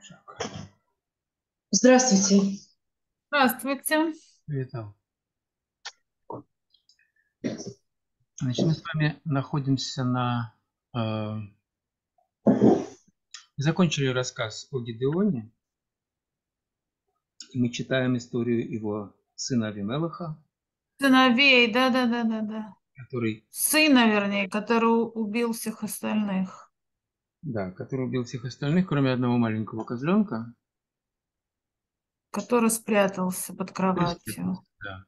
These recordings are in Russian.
Здравствуйте. Здравствуйте. Витал. Значит, мы с вами находимся закончили рассказ о Гидеоне, и мы читаем историю его сына Авимелаха, Сыновей, да. который, Сына, вернее, который убил всех остальных. который убил всех остальных, кроме одного маленького козленка. Который спрятался под кроватью. Да.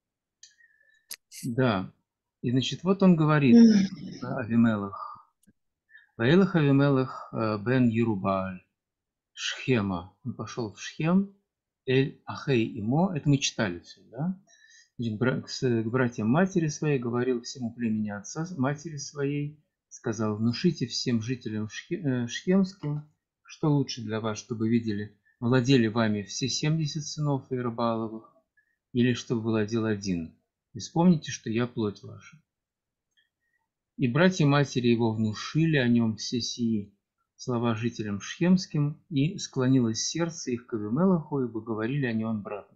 Да. И значит, вот он говорит, Авимелах. Ваилах Авимелах бен Ерубааль, Шхема. Он пошел в Шхем, Эль Ахей Имо. Это мы читали все, да? К братьям матери своей говорил всему племени отца матери своей, сказал: внушите всем жителям шхемским, что лучше для вас, чтобы владели вами все 70 сынов Иербааловых, или чтобы владел один. И вспомните, что я плоть ваша. И братья матери его внушили о нем все сии слова жителям шхемским, и склонилось сердце их к Авимелаху, ибо говорили они он братом.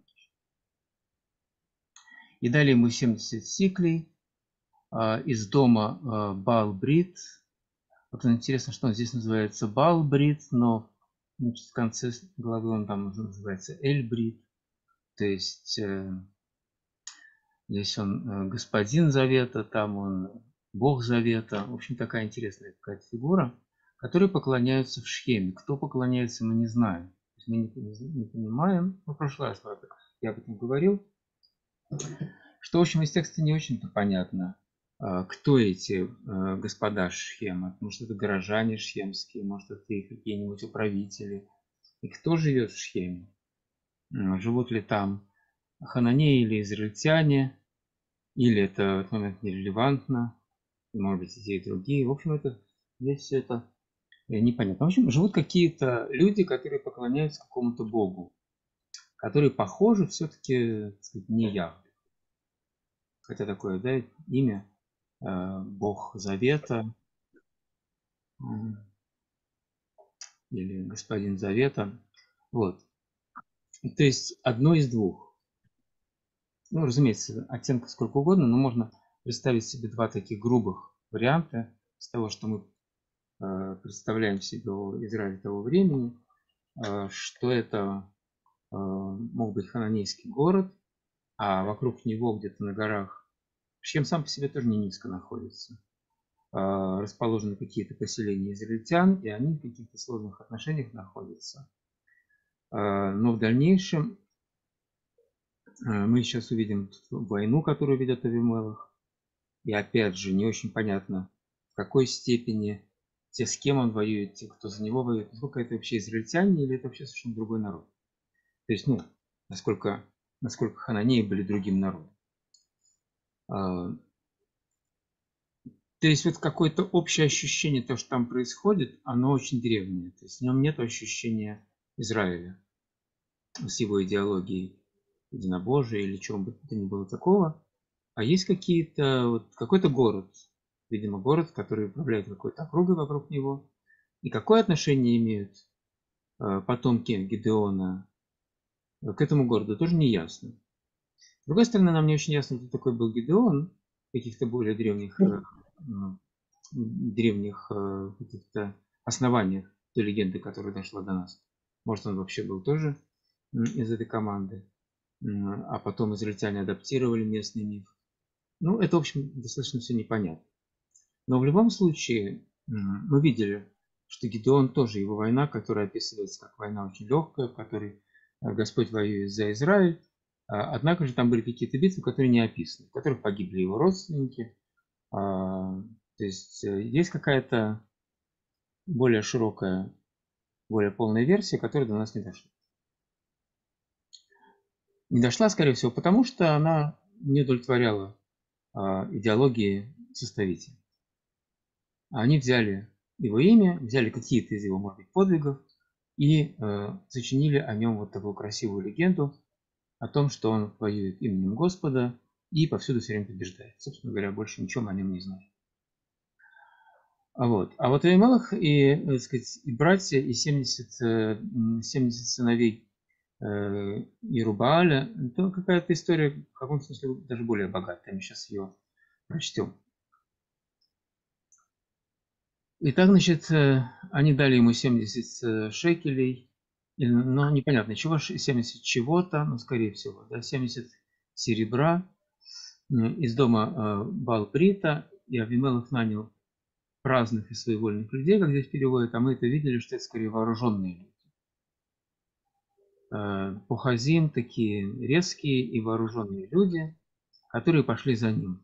И дали ему 70 сиклей из дома Баал-Брит. Вот интересно, что он здесь называется Баал-Брит, но значит, в конце главы он там называется Эль-Брит. То есть здесь он господин завета, там он бог завета. В общем, такая интересная какая-то фигура, которой поклоняются в Шхеме. Кто поклоняется, мы не знаем. Мы не понимаем. В прошлый раз я об этом говорил. Что, в общем, из текста не очень-то понятно, кто эти господа Шхема. Может, это горожане шхемские, может, это их какие-нибудь управители. И кто живет в Шхеме? Живут ли там хананеи или израильтяне? Или это в этот момент нерелевантно? Может быть, и те, и другие. В общем, здесь все это непонятно. В общем, живут какие-то люди, которые поклоняются какому-то богу, которые похожи все-таки, так сказать, не Яхве. Хотя такое, да, имя, Бог Завета или Господин Завета. Вот. То есть одно из двух. Ну, разумеется, оттенка сколько угодно, но можно представить себе два таких грубых варианта из того, что мы представляем себе о Израиле того времени, что это мог быть хананейский город, а вокруг него где-то на горах, Шхем сам по себе тоже не низко находится, расположены какие-то поселения израильтян, и они в каких-то сложных отношениях находятся. Но в дальнейшем мы сейчас увидим войну, которую ведет Авимелах. И опять же, не очень понятно, в какой степени те, с кем он воюет, те, кто за него воюет, насколько это вообще израильтяне или это вообще совершенно другой народ. То есть, насколько хананеи были другим народом. То есть вот какое-то общее ощущение того, что там происходит, оно очень древнее. То есть в нем нет ощущения Израиля с его идеологией единобожия или чего бы то ни было такого. А есть какой-то город, видимо, город, который управляет какой-то округой вокруг него. И какое отношение имеют потомки Гидеона к этому городу, тоже не ясно. С другой стороны, нам не очень ясно, кто такой был Гидеон в каких-то более древних каких-то основаниях той легенды, которая дошла до нас. Может, он вообще был тоже из этой команды, а потом израильтяне адаптировали местный миф. Это, в общем, достаточно все непонятно. Но в любом случае, мы видели, что Гидеон тоже, его война, которая описывается как война очень легкая, в которой Господь воюет за Израиль. Однако же там были какие-то битвы, которые не описаны, в которых погибли его родственники. То есть есть какая-то более широкая, более полная версия, которая до нас не дошла. Не дошла, скорее всего, потому что она не удовлетворяла идеологии составителей. Они взяли его имя, взяли какие-то из его, может быть, подвигов и сочинили о нем вот такую красивую легенду о том, что он воюет именем Господа и повсюду все время побеждает. Собственно говоря, больше ничего мы о нем не знаем. А вот Авимелех и, так сказать, и братья, и 70 сыновей Ирубааля, это какая-то история, в каком смысле даже более богатая. Мы сейчас ее прочтем. Итак, значит, они дали ему 70 шекелей, но непонятно чего, 70 чего-то, ну, скорее всего, да, 70 серебра из дома Баал-Брита, и Авимелех нанял праздных и своевольных людей, как здесь переводят, а мы это видели, что это скорее вооруженные люди. Пухазим, такие резкие и вооруженные люди, которые пошли за ним.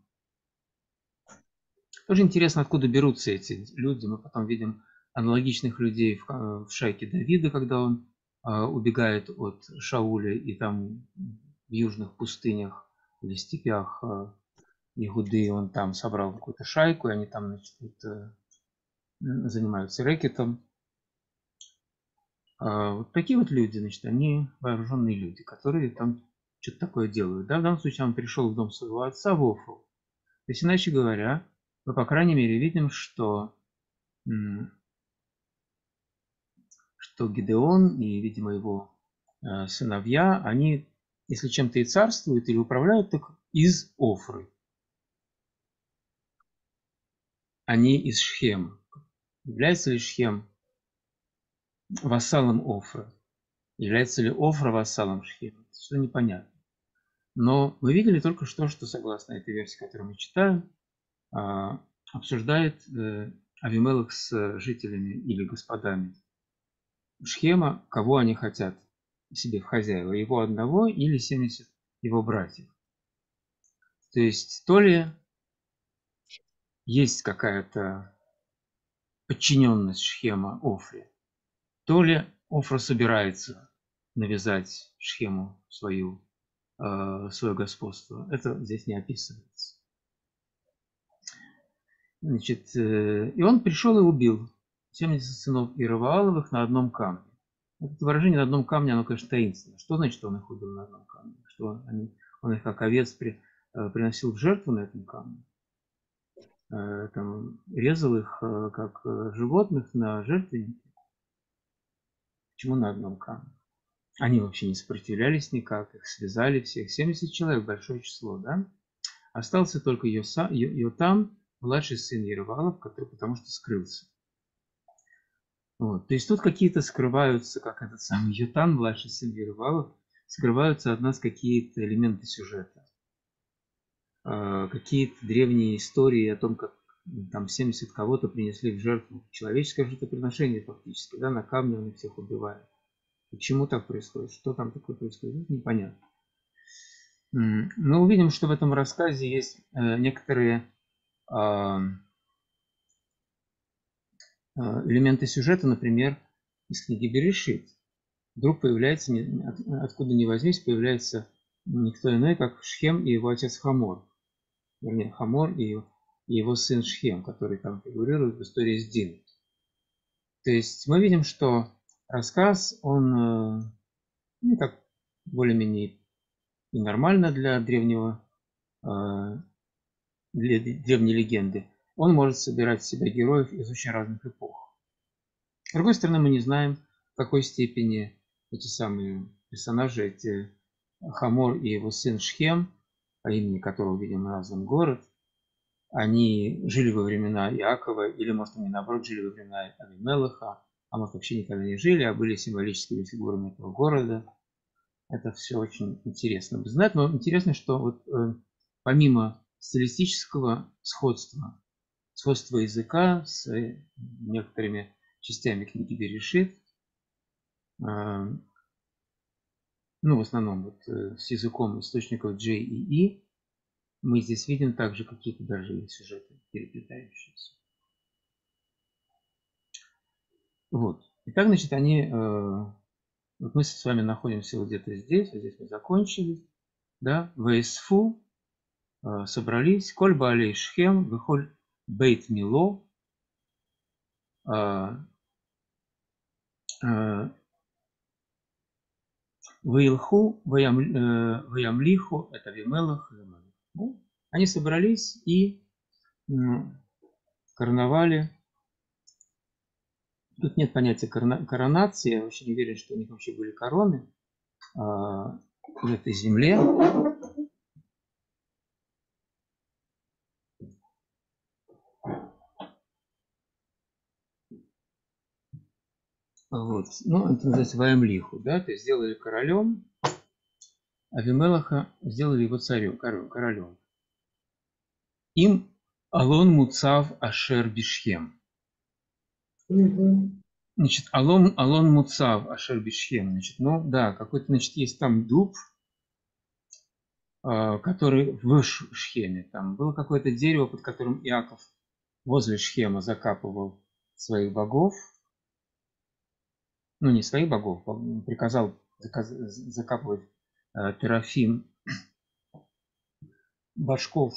Тоже интересно, откуда берутся эти люди. Мы потом видим аналогичных людей в шайке Давида, когда он убегает от Шауля, и там в южных пустынях или степях Иуды он там собрал какую-то шайку, и они там, значит, занимаются рэкетом. Вот такие вот люди, значит, они вооруженные люди, которые там что-то такое делают. Да, в данном случае он пришел в дом своего отца в Офру. То есть, иначе говоря, мы, по крайней мере, видим, что Гидеон и, видимо, его сыновья, они, если чем-то и царствуют или управляют, так из Офры. Они из Шхема. Является ли Шхем вассалом Офры? Является ли Офра вассалом Шхема? Это все непонятно. Но мы видели только что согласно этой версии, которую мы читаем, обсуждает Авимелех с жителями или господами Шхема, кого они хотят себе в хозяева, его одного или 70 его братьев. То есть то ли есть какая-то подчиненность Шхема Офре, то ли Офра собирается навязать Шхему свое господство. Это здесь не описывается. Значит, и он пришел и убил 70 сынов Иеравааловых на одном камне. Это выражение «на одном камне», оно, конечно, таинственно. Что значит, что он их убил на одном камне? Что он их как овец приносил в жертву на этом камне? Там, резал их как животных на жертвеннике? Почему на одном камне? Они вообще не сопротивлялись никак, их связали всех. 70 человек, большое число, да? Остался только Йотам, младший сын Иераваалов, который потому что скрылся. Вот. То есть тут какие-то скрываются, как этот самый Йотам, младший сын Иераваалов, скрываются от нас какие-то элементы сюжета. Какие-то древние истории о том, как там 70 кого-то принесли в жертву. Человеческое жертвоприношение фактически, да, на камне он их всех убивает. Почему так происходит? Что там такое происходит? Непонятно. Мы увидим, что в этом рассказе есть некоторые элементы сюжета, например, из книги Берешит. Вдруг появляется, откуда ни возьмись, появляется никто иной, как Шхем и его отец Хамор. Вернее, Хамор и его сын Шхем, который там фигурирует в истории с Диной. То есть мы видим, что рассказ, он так более-менее и нормально для древней легенды. Он может собирать в себя героев из очень разных эпох. С другой стороны, мы не знаем, в какой степени эти самые персонажи, эти Хамор и его сын Шхем, по имени которого, видимо, назван город, они жили во времена Иакова, или, может, они, наоборот, жили во времена Авимелеха, а может, вообще никогда не жили, а были символическими фигурами этого города. Это все очень интересно знать, но интересно, что вот помимо стилистического сходства языка с некоторыми частями книги Берешит, в основном вот с языком источников J и E, мы здесь видим также какие-то даже сюжеты переплетающиеся. Вот. Итак, значит, вот мы с вами находимся вот где-то здесь, вот здесь мы закончили, да, Вейсфу, собрались, Коль Баалей Шхем, Вехоль Бейт Мило, Веилху, Ваямлиху, это Авимелех. Они собрались и короновали Тут нет понятия коронации. Я вообще не уверен, что у них вообще были короны в этой земле. Вот. Ну, это называется Ваемлиху, да, то есть сделали королем, Авимелаха сделали его королем. Им Алон Муцав Ашер Бишхем. Мгм. Значит, Алон Муцав Ашер Бишхем. Значит, ну да, какой-то, значит, есть там дуб, который в Шхеме. Там было какое-то дерево, под которым Иаков возле Шхема закапывал своих богов. Ну, не своих богов, он приказал закапывать Терафим башков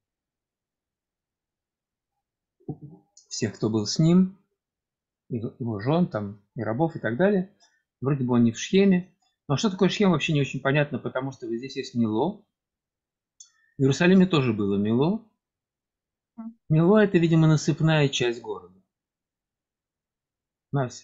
всех, кто был с ним, его жен там, и рабов и так далее. Вроде бы он не в Шхеме. Но что такое Шхем, вообще не очень понятно, потому что вот здесь есть Мило. В Иерусалиме тоже было Мило. Мило – это, видимо, насыпная часть города. Настя.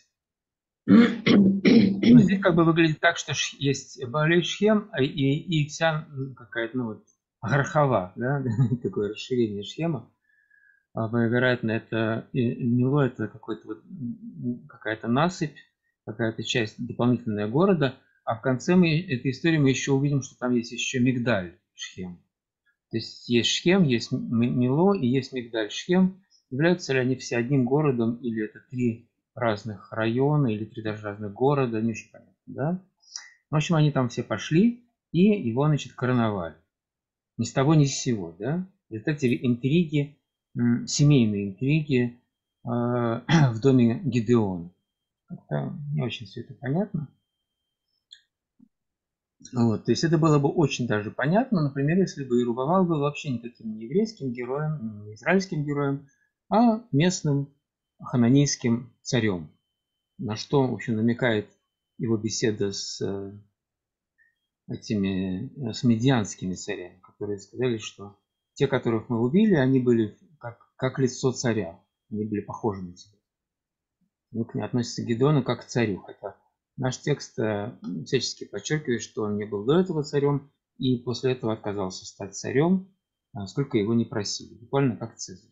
Но здесь как бы выглядит так, что есть Бaalей Шхем и вся какая-то, ну вот, Гархава, да, такое расширение Шхема. Вероятно, это Мило, это какой-то вот, какая-то насыпь, какая-то часть дополнительная города. А в конце этой истории мы еще увидим, что там есть еще Мигдаль Шхем. То есть есть Шхем, есть Мило и есть Мигдаль Шхем. Являются ли они все одним городом, или это три разных района, или три даже разных города, не очень понятно, да? В общем, они там все пошли, и его, значит, короновали. Ни с того, ни с сего, да? В результате интриги, семейные интриги в доме Гидеона. Как-то не очень все это понятно. Вот, то есть это было бы очень даже понятно, например, если бы Иерубавал был вообще никаким не еврейским героем, не израильским героем, а местным хананейским царем, на что, в общем, намекает его беседа с с медианскими царями, которые сказали, что те, которых мы убили, они были как лицо царя, они были похожи на царя. Он к ней относится к Гедеону как к царю, хотя наш текст всячески подчеркивает, что он не был до этого царем и после этого отказался стать царем, сколько его не просили, буквально как Цезарь,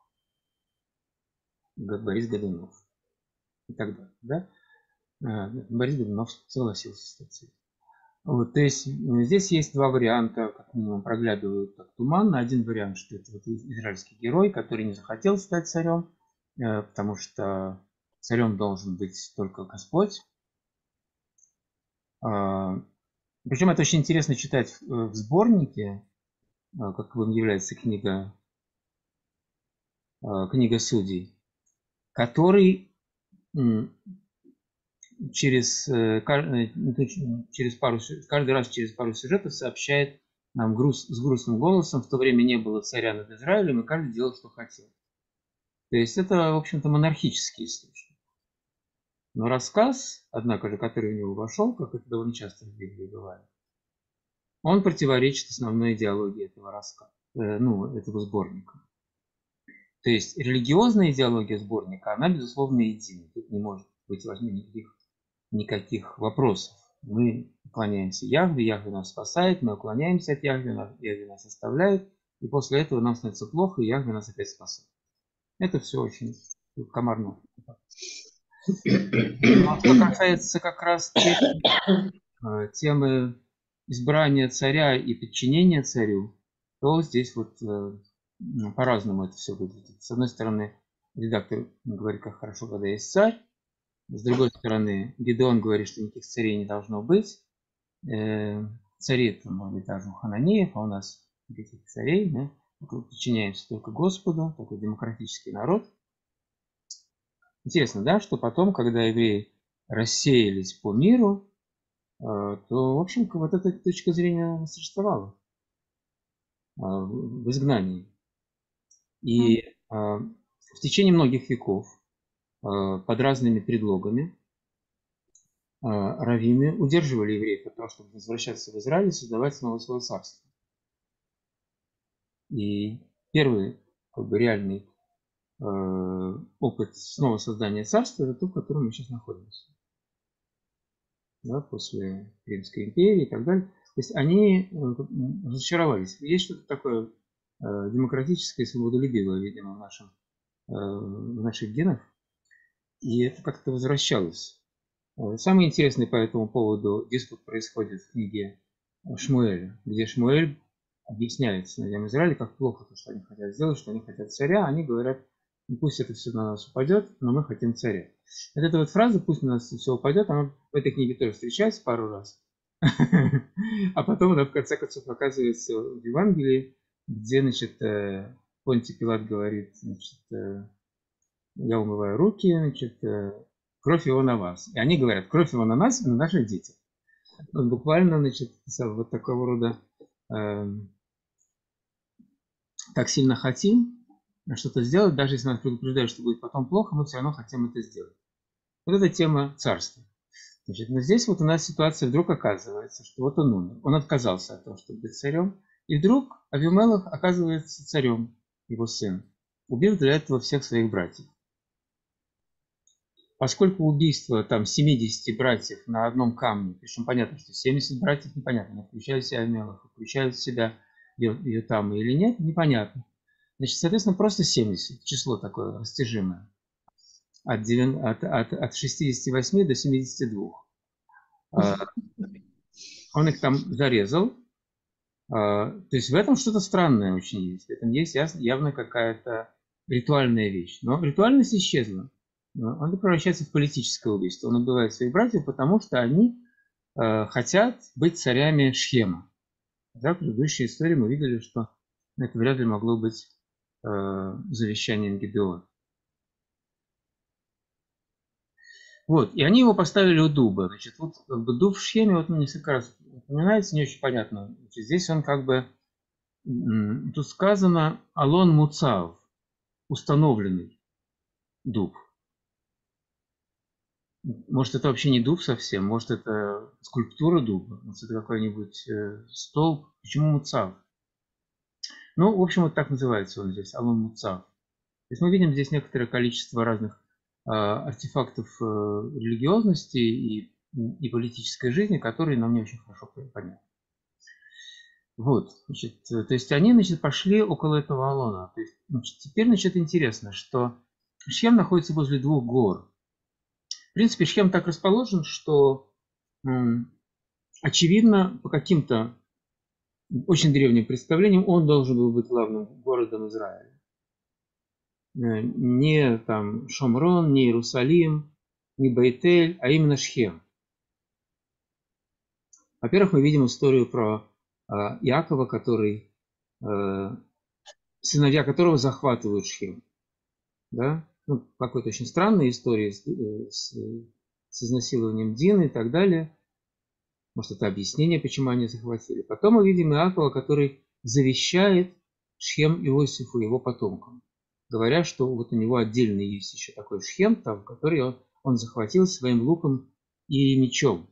Борис Годунов и так далее. Да? Борис Годунов согласился стать царем. Вот, то есть здесь есть два варианта, как минимум проглядывают так туманно. Один вариант, что это вот израильский герой, который не захотел стать царем, потому что царем должен быть только Господь. Причем это очень интересно читать в сборнике, каковым является книга Судей, который каждый раз через пару сюжетов сообщает нам с грустным голосом: в то время не было царя над Израилем, и каждый делал, что хотел. То есть это, в общем-то, монархический источник. Но рассказ, однако же, который в него вошел, как это довольно часто в Библии бывает, он противоречит основной идеологии этого рассказа, этого сборника. То есть религиозная идеология сборника, она, безусловно, едина. Тут не может быть никаких вопросов. Мы поклоняемся Яхве, Яхве нас спасает, мы уклоняемся от Яхве, Яхве нас оставляет, и после этого нам становится плохо, и Яхве нас опять спасает. Это все очень комарно. Но что касается как раз темы избрания царя и подчинения царю, то здесь вот по-разному это все выглядит. С одной стороны, редактор говорит, как хорошо, когда есть царь. С другой стороны, Гедеон говорит, что никаких царей не должно быть. Цари, это, может быть, даже у хананеев, а у нас никаких царей. Да? Мы подчиняемся только Господу, такой демократический народ. Интересно, да, что потом, когда евреи рассеялись по миру, то, в общем, вот эта точка зрения существовала в изгнании. И в течение многих веков под разными предлогами раввины удерживали евреев от того, чтобы возвращаться в Израиль и создавать снова свое царство. И первый реальный опыт снова создания царства, это то, в котором мы сейчас находимся. Да, после Римской империи и так далее. То есть они разочаровались. Есть что-то такое демократическое и свободолюбивое, видимо, в наших генах. И это как-то возвращалось. Самый интересный по этому поводу диспут происходит в книге Шмуэля, где Шмуэль объясняет сыновьям Израиля, как плохо то, что они хотят сделать, что они хотят царя. Они говорят, ну, пусть это все на нас упадет, но мы хотим царя. Вот эта вот фраза «пусть на нас все упадет», она в этой книге тоже встречается пару раз. А потом она в конце концов оказывается в Евангелии, где, значит, Понтий Пилат говорит, значит, я умываю руки, значит, кровь его на вас. И они говорят, кровь его на нас и на наших детях. Вот буквально, значит, вот такого рода так сильно хотим что-то сделать, даже если нас предупреждают, что будет потом плохо, мы все равно хотим это сделать. Вот эта тема царства. Значит, но здесь вот у нас ситуация вдруг оказывается, что вот он умер. Он отказался от того, чтобы быть царем. И вдруг Авимелах оказывается царем, его сын, убив для этого всех своих братьев. Поскольку убийство там 70 братьев на одном камне, причем понятно, что 70 братьев непонятно, включают в себя Авимелаха, включают в себя Йотама или нет, непонятно. Значит, соответственно, просто 70, число такое растяжимое, от 68 до 72. Он их там зарезал. То есть в этом что-то странное очень есть. В этом есть явно какая-то ритуальная вещь. Но ритуальность исчезла. Он превращается в политическое убийство. Он убивает своих братьев, потому что они хотят быть царями Шхема. Да, в предыдущей истории мы видели, что это вряд ли могло быть завещанием Гедеона. Вот, и они его поставили у дуба. Значит, вот как бы дуб в Шхеме, вот несколько раз упоминается, не очень понятно. Значит, здесь он как бы, тут сказано Алон Муцав, установленный дуб. Может, это вообще не дуб совсем, может, это скульптура дуба, может, это какой-нибудь столб. Почему Муцав? Ну, в общем, вот так называется он здесь, Алон Муцав. То есть мы видим здесь некоторое количество разных артефактов религиозности и политической жизни, которые нам не очень хорошо понятны. Вот, значит, то есть они, значит, пошли около этого Алона. То есть, значит, теперь, значит, интересно, что Шхем находится возле двух гор. В принципе, Шхем так расположен, что, очевидно, по каким-то очень древним представлениям он должен был быть главным городом Израиля. Не там Шомрон, не Иерусалим, не Бейтель, а именно Шхем. Во-первых, мы видим историю про Иакова, сыновья которого захватывают Шхем. Да? Ну, какой-то очень странной истории с изнасилованием Дины и так далее. Может, это объяснение, почему они захватили. Потом мы видим Иакова, который завещает Шхем Иосифу, его потомкам, говоря, что вот у него отдельно есть еще такой Шхем, там, который он захватил своим луком и мечом.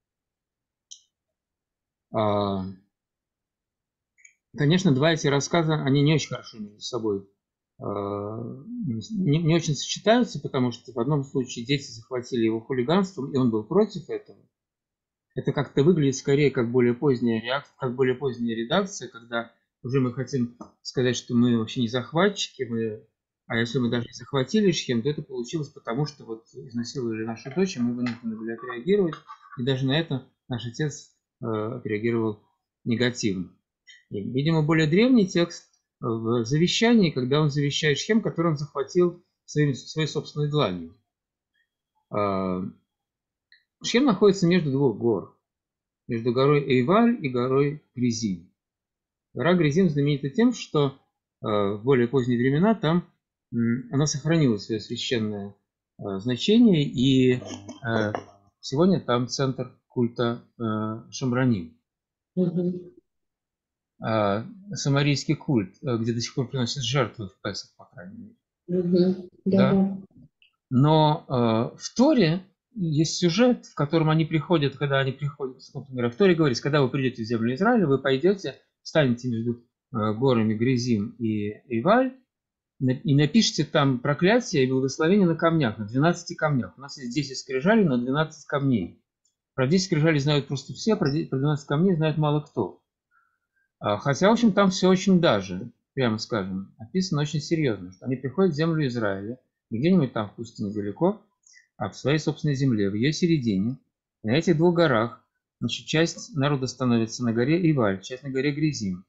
Конечно, два эти рассказа, они не очень хорошо между собой, не очень сочетаются, потому что в одном случае дети захватили его хулиганством, и он был против этого. Это как-то выглядит скорее как более поздняя реакция, как более поздняя редакция, когда уже мы хотим сказать, что мы вообще не захватчики, а если мы даже захватили Шхем, то это получилось потому, что вот изнасиловали нашу дочь, и мы вынуждены были отреагировать, и даже на это наш отец отреагировал негативно. И, видимо, более древний текст в завещании, когда он завещает Шхем, который он захватил своей собственной дланью. Шхем находится между двух гор, между горой Эйваль и горой Гризим. Гора Гризим знаменита тем, что в более поздние времена там она сохранила свое священное значение, и сегодня там центр культа Шамраним. Самарийский культ, где до сих пор приносят жертвы в Песах, по крайней мере. Да? Но в Торе есть сюжет, в котором они приходят, когда они приходят, например, в Торе говорится, когда вы придете в землю Израиля, вы пойдете, станете между горами Гризим и Эйваль, и напишите там проклятие и благословение на камнях, на 12 камнях. У нас есть 10 скрижалей на 12 камней. Про 10 скрижалей знают просто все, про 12 камней знает мало кто. Хотя, в общем, там все очень даже, прямо скажем, описано очень серьезно, что они приходят в землю Израиля, где-нибудь там, пусть недалеко, а в своей собственной земле, в ее середине, на этих двух горах, значит, часть народа становится на горе Иваль, часть на горе Гризим.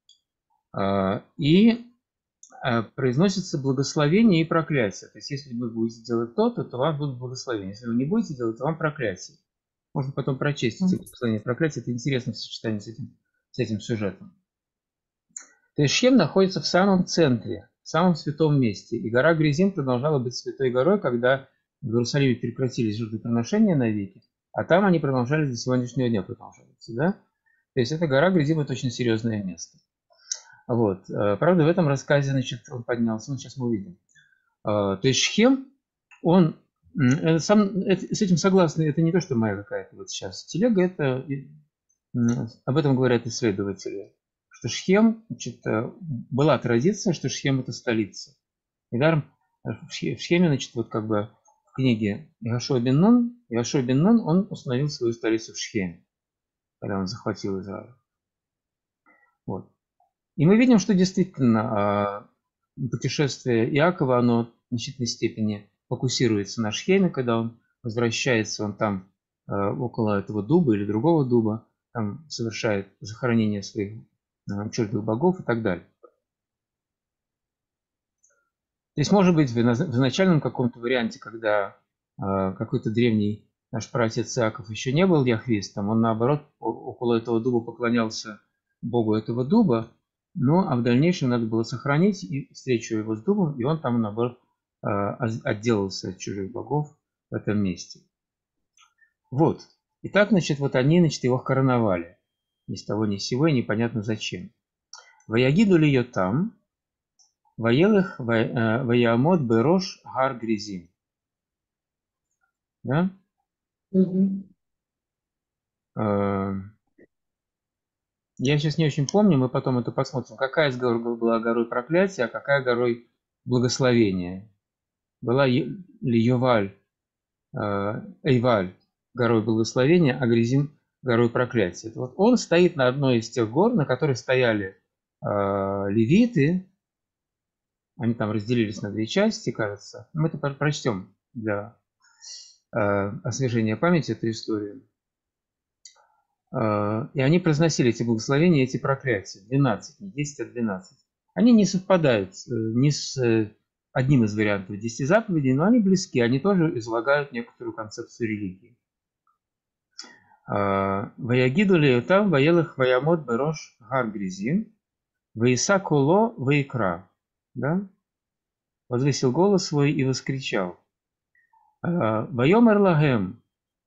И произносится благословение и проклятие. То есть, если вы будете делать то-то, то вам будут благословения. Если вы не будете делать, то вам проклятие. Можно потом прочесть эти благословения и проклятия. Это интересно в сочетании с этим сюжетом. То есть Шхем находится в самом центре, в самом святом месте. И гора Гризим продолжала быть святой горой, когда в Иерусалиме прекратились жертвоприношения навеки, а там они продолжались до сегодняшнего дня продолжаются. Да? То есть эта гора Гризим – это очень серьезное место. Вот. Правда, в этом рассказе, значит, он поднялся, сейчас мы увидим. То есть Шхем, он с этим согласны, это не то, что моя какая-то вот сейчас телега, это об этом говорят исследователи, что Шхем, значит, была традиция, что Шхем это столица. Недаром в Шхеме, значит, вот как бы в книге Йошуа бен Нун, он установил свою столицу в Шхеме, когда он захватил Израиль. Вот. И мы видим, что действительно путешествие Иакова, оно в значительной степени фокусируется на Шхеме, когда он возвращается, он там около этого дуба или другого дуба, там совершает захоронение своих чуждых богов и так далее. То есть, может быть, в изначальном каком-то варианте, когда какой-то древний наш праотец Иаков еще не был яхвистом, он наоборот около этого дуба поклонялся богу этого дуба, а в дальнейшем надо было сохранить и встречу его с дубом, и он там, наоборот, отделался от чужих богов в этом месте. Вот. И так, значит, вот они, значит, его короновали. Ни с того, ни с сего, и непонятно зачем. Ваягиду ли ее там, ваелых ваямот берош гар Гризим. Да? Я сейчас не очень помню, мы потом это посмотрим, какая из гор была горой проклятия, а какая горой благословения. Была ли Эйваль горой благословения, а Гризим горой проклятия. Вот он стоит на одной из тех гор, на которых стояли левиты. Они там разделились на две части, кажется. Мы это прочтем для освежения памяти эту историю. И они произносили эти благословения, эти проклятия. 12, не 10, а 12. Они не совпадают ни с одним из вариантов 10 заповедей, но они близки. Они тоже излагают некоторую концепцию религии. Ваягиду леютам ваелых ваямот берош гар Гризим, ваиса коло ваикра. Да? Возвысил голос свой и воскричал. Вайомер лагем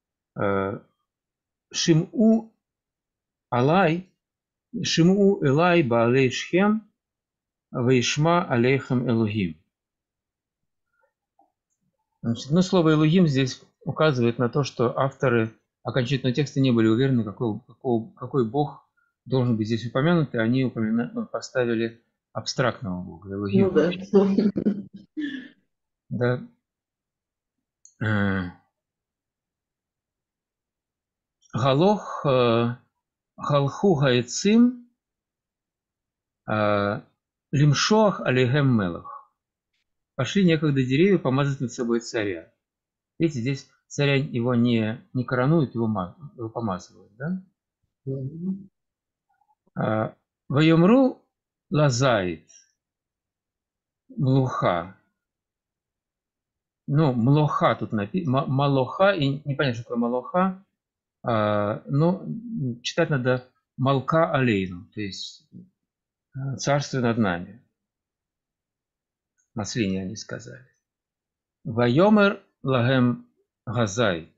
шиму элай баалей Шхем ваишма алейхем Элохим. Значит, слово Элохим здесь указывает на то, что авторы окончательного текста не были уверены, какой бог должен быть здесь упомянут, и они поставили абстрактного бога, Элохим. Да. Галох халху гаэцим лимшоах алейгем мелах. Пошли некогда деревья помазать над собой царя. Видите, здесь царя его не коронуют, его помазывают. Да? Вайомру лазайт млуха. Млоха тут написано, малоха, и непонятно, что такое малоха, но читать надо малка алейну, то есть царство над нами. На свине они сказали. Вайомер лагем газайт.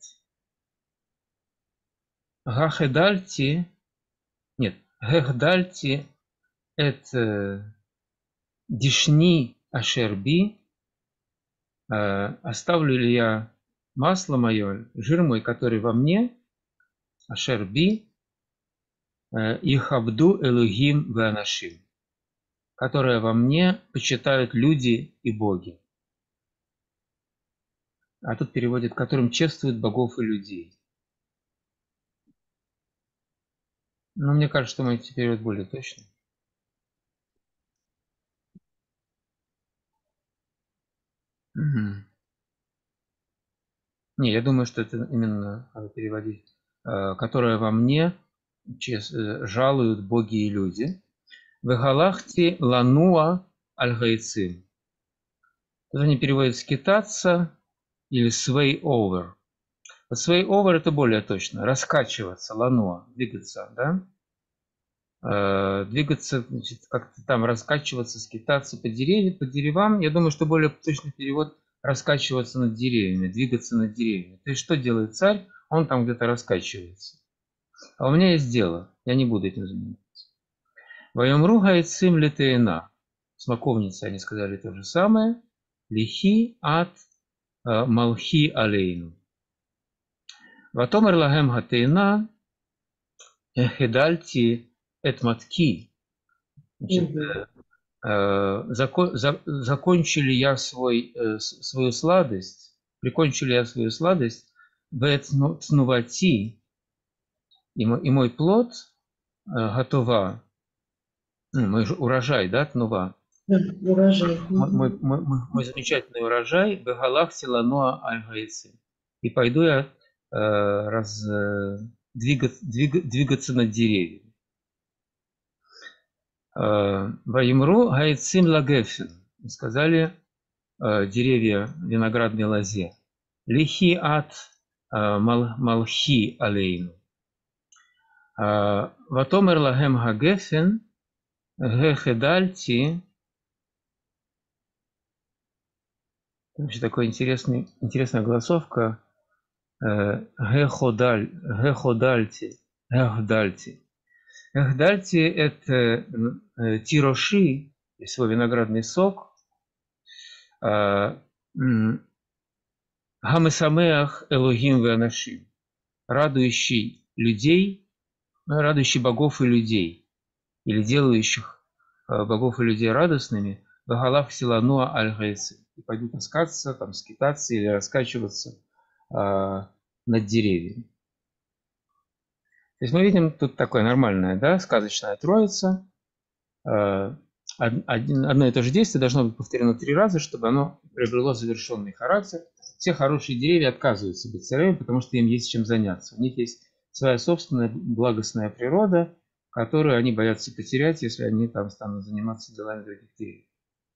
Гахедальти, нет, гехдальти эт дишни ашерби. Оставлю ли я масло мое, жир мой, который во мне, ашерби, и хабду элогим ванашим. которое во мне почитают люди и боги. А тут переводит, которым чествуют богов и людей. Но мне кажется, что мой перевод более точный. Мгм. Не, я думаю, что это именно надо переводить. Которое во мне жалуют боги и люди. Вегалахти лануа аль-гайцим. Тут они переводят скитаться или sway over. Sway over это более точно. Раскачиваться, лануа, двигаться, да? Двигаться, значит, как-то там раскачиваться, скитаться по деревам. Я думаю, что более точный перевод раскачиваться над деревьями, двигаться над деревьями. То есть что делает царь? Он там где-то раскачивается. А у меня есть дело, я не буду этим заниматься. Ваемру гайцим летеена. Смоковницы, они сказали то же самое. Лихи от малхи алейну. Ватомер лагем гатеена эхедальти этматки. Значит, закончили я свою сладость, прикончили я свою сладость в цнувати, и мой плод готова, мой урожай, да, тнува, Урожай. мой замечательный урожай, бегалахти ланоа аль-гайцы. И пойду я двигаться над деревьями. Ваимру гайцим лагефин. Сказали деревья виноградной лозе. Лихи от малхи алейну. Ватомер лагем гагефин гехедальти. Вообще такая интересная голосовка. Гехдальти. Гехдальти это тироши, то есть свой виноградный сок. Гамесамеах Элогим веанашим. Радующий людей, радующий богов и людей. Или делающих богов и людей радостными. Вагалах силануа аль-гайцы. И пойдут таскаться, там, скитаться или раскачиваться над деревьями. То есть мы видим тут такое нормальное, да, сказочная троица. Одно и то же действие должно быть повторено 3 раза, чтобы оно приобрело завершенный характер. Все хорошие деревья отказываются быть царями, потому что им есть чем заняться. У них есть своя собственная благостная природа, которую они боятся потерять, если они там станут заниматься делами других деревьев.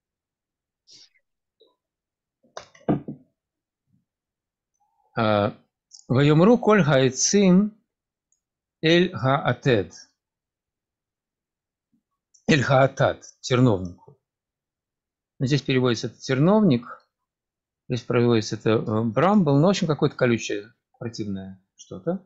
Ваемру коль гайцим эль гаатед. Эль гаатад, терновнику. Здесь переводится это терновник, здесь переводится это брамбл, но в общем какое-то колючее, противное что-то.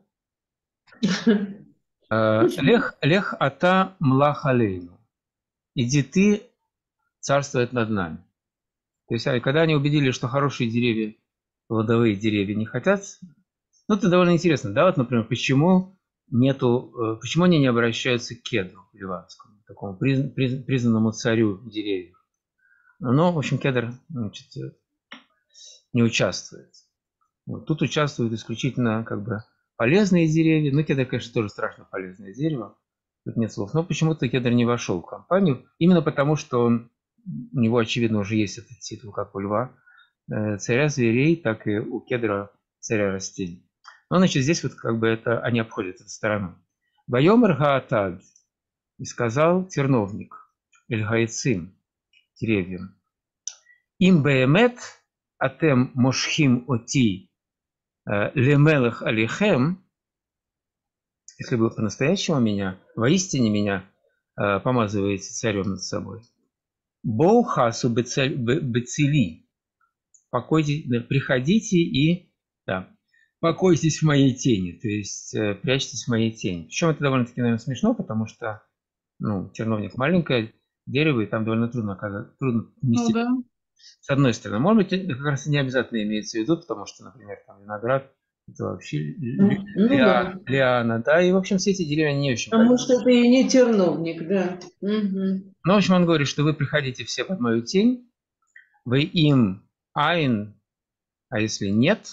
Лех ата млах алейну. Иди ты царствовать над нами. То есть, когда они убедились, что хорошие деревья, плодовые деревья не хотят, ну, это довольно интересно, да, вот, например, почему они не обращаются к кедру ливанскому, такому признанному царю деревьев. Но, в общем, кедр, значит, не участвует. Вот. Тут участвуют исключительно как бы полезные деревья. Ну, кедр, конечно, тоже страшно полезное дерево. Тут нет слов. Но почему-то кедр не вошел в компанию. Именно потому, что у него, очевидно, уже есть этот титул, как у льва. Царя зверей, так и у кедра царя растений. Но, значит, здесь вот как бы это они обходят эту сторону. Вайомер гаатад. И сказал терновник. Эль гайцим. Деревьям. Им беемет атем мошхим оти лемелах алихем, если вы по-настоящему меня, воистине меня помазываете царем над собой. Боухасу бецели, приходите и покойтесь в моей тени, то есть прячьтесь в моей тени. Причем это довольно-таки, наверное, смешно, потому что терновник маленькое дерево, и там довольно трудно вместить. Ну, да. С одной стороны, может быть, это как раз не обязательно имеется в виду, потому что, например, там виноград Это вообще Ну да. Лиана, да, и, в общем, все эти деревья не очень Потому понятны. что это и не терновник, да. Мгм. Ну, в общем, он говорит, что вы приходите все под мою тень, вы им айн, а если нет,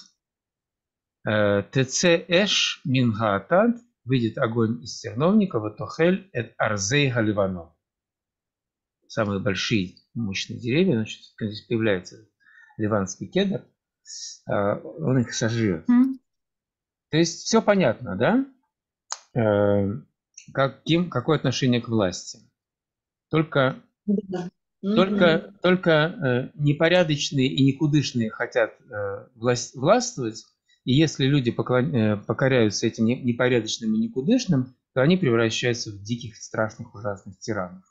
ТЦ эш мингаатад, выйдет огонь из терновника, ватохель эт арзей галивано. Самые большие мощные деревья, значит, когда здесь появляется ливанский кедр, он их сожжет. То есть все понятно, да? Какое отношение к власти. Только Да. Мгм. непорядочные и никудышные хотят властвовать, и если люди покоряются этим непорядочным и никудышным, то они превращаются в диких, страшных, ужасных тиранов.